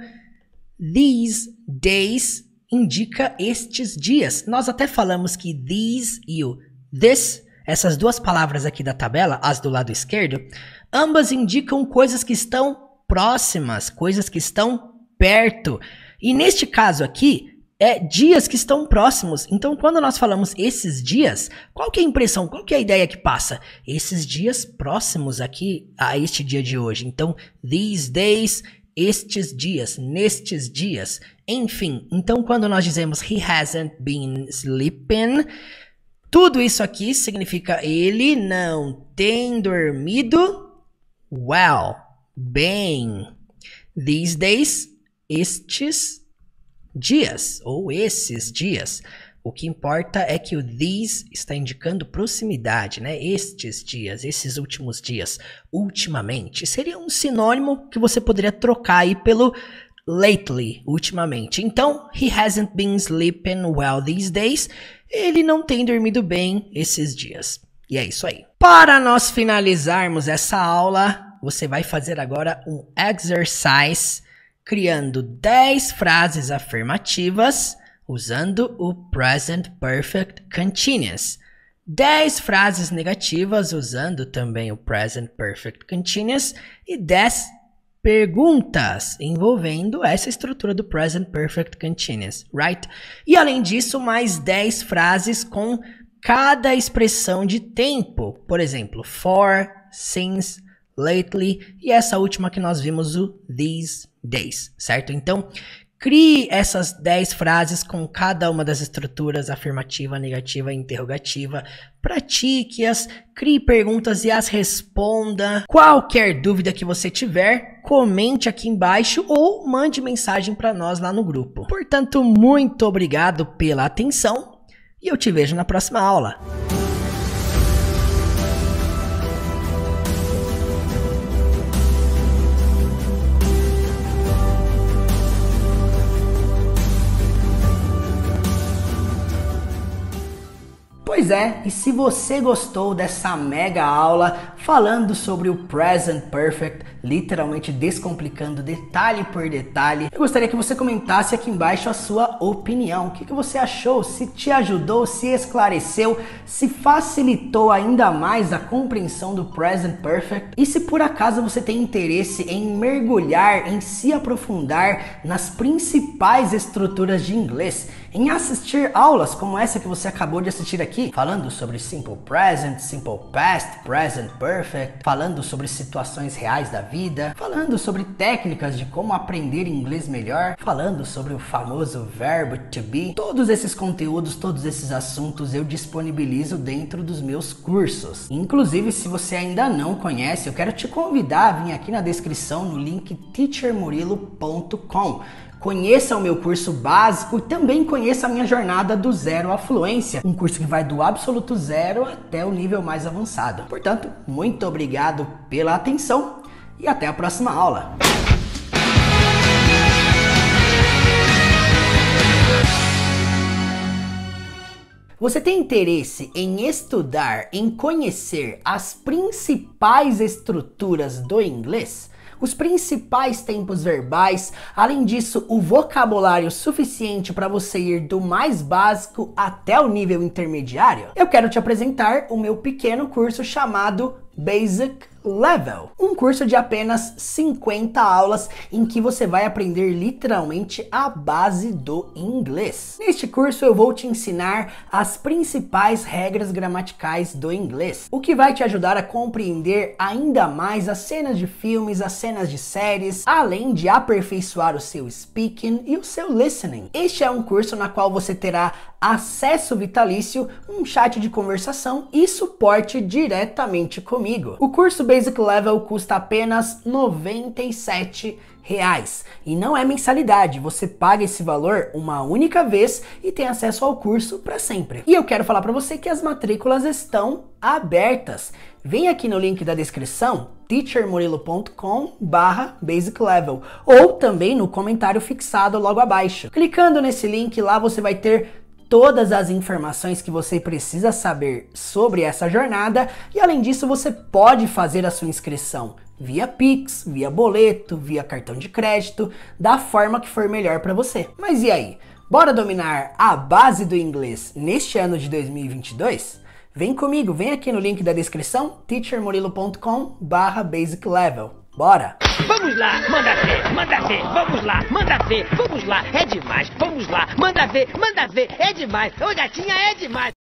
these days indica estes dias. Nós até falamos que these e o this, essas duas palavras aqui da tabela, as do lado esquerdo, ambas indicam coisas que estão próximas, coisas que estão perto. E neste caso aqui, é dias que estão próximos. Então, quando nós falamos esses dias, qual que é a impressão, qual que é a ideia que passa? Esses dias próximos aqui a este dia de hoje. Então, these days, estes dias, nestes dias, enfim. Então, quando nós dizemos he hasn't been sleeping, tudo isso aqui significa ele não tem dormido well, bem. These days, estes dias, ou esses dias. O que importa é que o these está indicando proximidade, né? Estes dias, esses últimos dias, ultimamente. Seria um sinônimo que você poderia trocar aí pelo lately, ultimamente. Então, he hasn't been sleeping well these days. Ele não tem dormido bem esses dias. E é isso aí. Para nós finalizarmos essa aula, você vai fazer agora um exercise criando dez frases afirmativas usando o Present Perfect Continuous. dez frases negativas usando também o Present Perfect Continuous e dez perguntas envolvendo essa estrutura do Present Perfect Continuous, right? E além disso, mais dez frases com cada expressão de tempo. Por exemplo, for, since, lately e essa última que nós vimos, o these days, certo? Então, Crie essas dez frases com cada uma das estruturas afirmativa, negativa e interrogativa. Pratique-as, crie perguntas e as responda. Qualquer dúvida que você tiver, comente aqui embaixo ou mande mensagem para nós lá no grupo. Portanto, muito obrigado pela atenção e eu te vejo na próxima aula. Pois é, e se você gostou dessa mega aula falando sobre o Present Perfect, literalmente descomplicando detalhe por detalhe, eu gostaria que você comentasse aqui embaixo a sua opinião. O que, que você achou? Se te ajudou, se esclareceu, se facilitou ainda mais a compreensão do Present Perfect? E se por acaso você tem interesse em mergulhar, em se aprofundar nas principais estruturas de inglês, em assistir aulas como essa que você acabou de assistir aqui, falando sobre Simple Present, Simple Past, Present Perfect, falando sobre situações reais da vida, falando sobre técnicas de como aprender inglês melhor, falando sobre o famoso verbo to be. Todos esses conteúdos, todos esses assuntos eu disponibilizo dentro dos meus cursos. Inclusive, se você ainda não conhece, eu quero te convidar a vir aqui na descrição no link teacher murilo ponto com. Conheça o meu curso básico e também conheça a minha jornada do zero à fluência, um curso que vai do absoluto zero até o nível mais avançado. Portanto, muito obrigado pela atenção e até a próxima aula. Você tem interesse em estudar, em conhecer as principais estruturas do inglês? Os principais tempos verbais, além disso, o vocabulário suficiente para você ir do mais básico até o nível intermediário? Eu quero te apresentar o meu pequeno curso chamado Basic Level, um curso de apenas cinquenta aulas em que você vai aprender literalmente a base do inglês. Neste curso eu vou te ensinar as principais regras gramaticais do inglês, o que vai te ajudar a compreender ainda mais as cenas de filmes, as cenas de séries, além de aperfeiçoar o seu speaking e o seu listening. Este é um curso na qual você terá acesso vitalício, um chat de conversação e suporte diretamente comigo. O curso Basic Level custa apenas noventa e sete reais e não é mensalidade, você paga esse valor uma única vez e tem acesso ao curso para sempre. E eu quero falar para você que as matrículas estão abertas. Vem aqui no link da descrição, teacher murilo ponto com barra basic level, ou também no comentário fixado logo abaixo. Clicando nesse link lá você vai ter todas as informações que você precisa saber sobre essa jornada e além disso você pode fazer a sua inscrição via Pix, via boleto, via cartão de crédito, da forma que for melhor para você. Mas e aí? Bora dominar a base do inglês neste ano de dois mil e vinte e dois? Vem comigo, vem aqui no link da descrição, teacher murilo ponto com barra basic level. Bora! Vamos lá, manda ver, manda ver, vamos lá, manda ver, vamos lá, é demais, vamos lá, manda ver, manda ver, é demais, ô gatinha, é demais.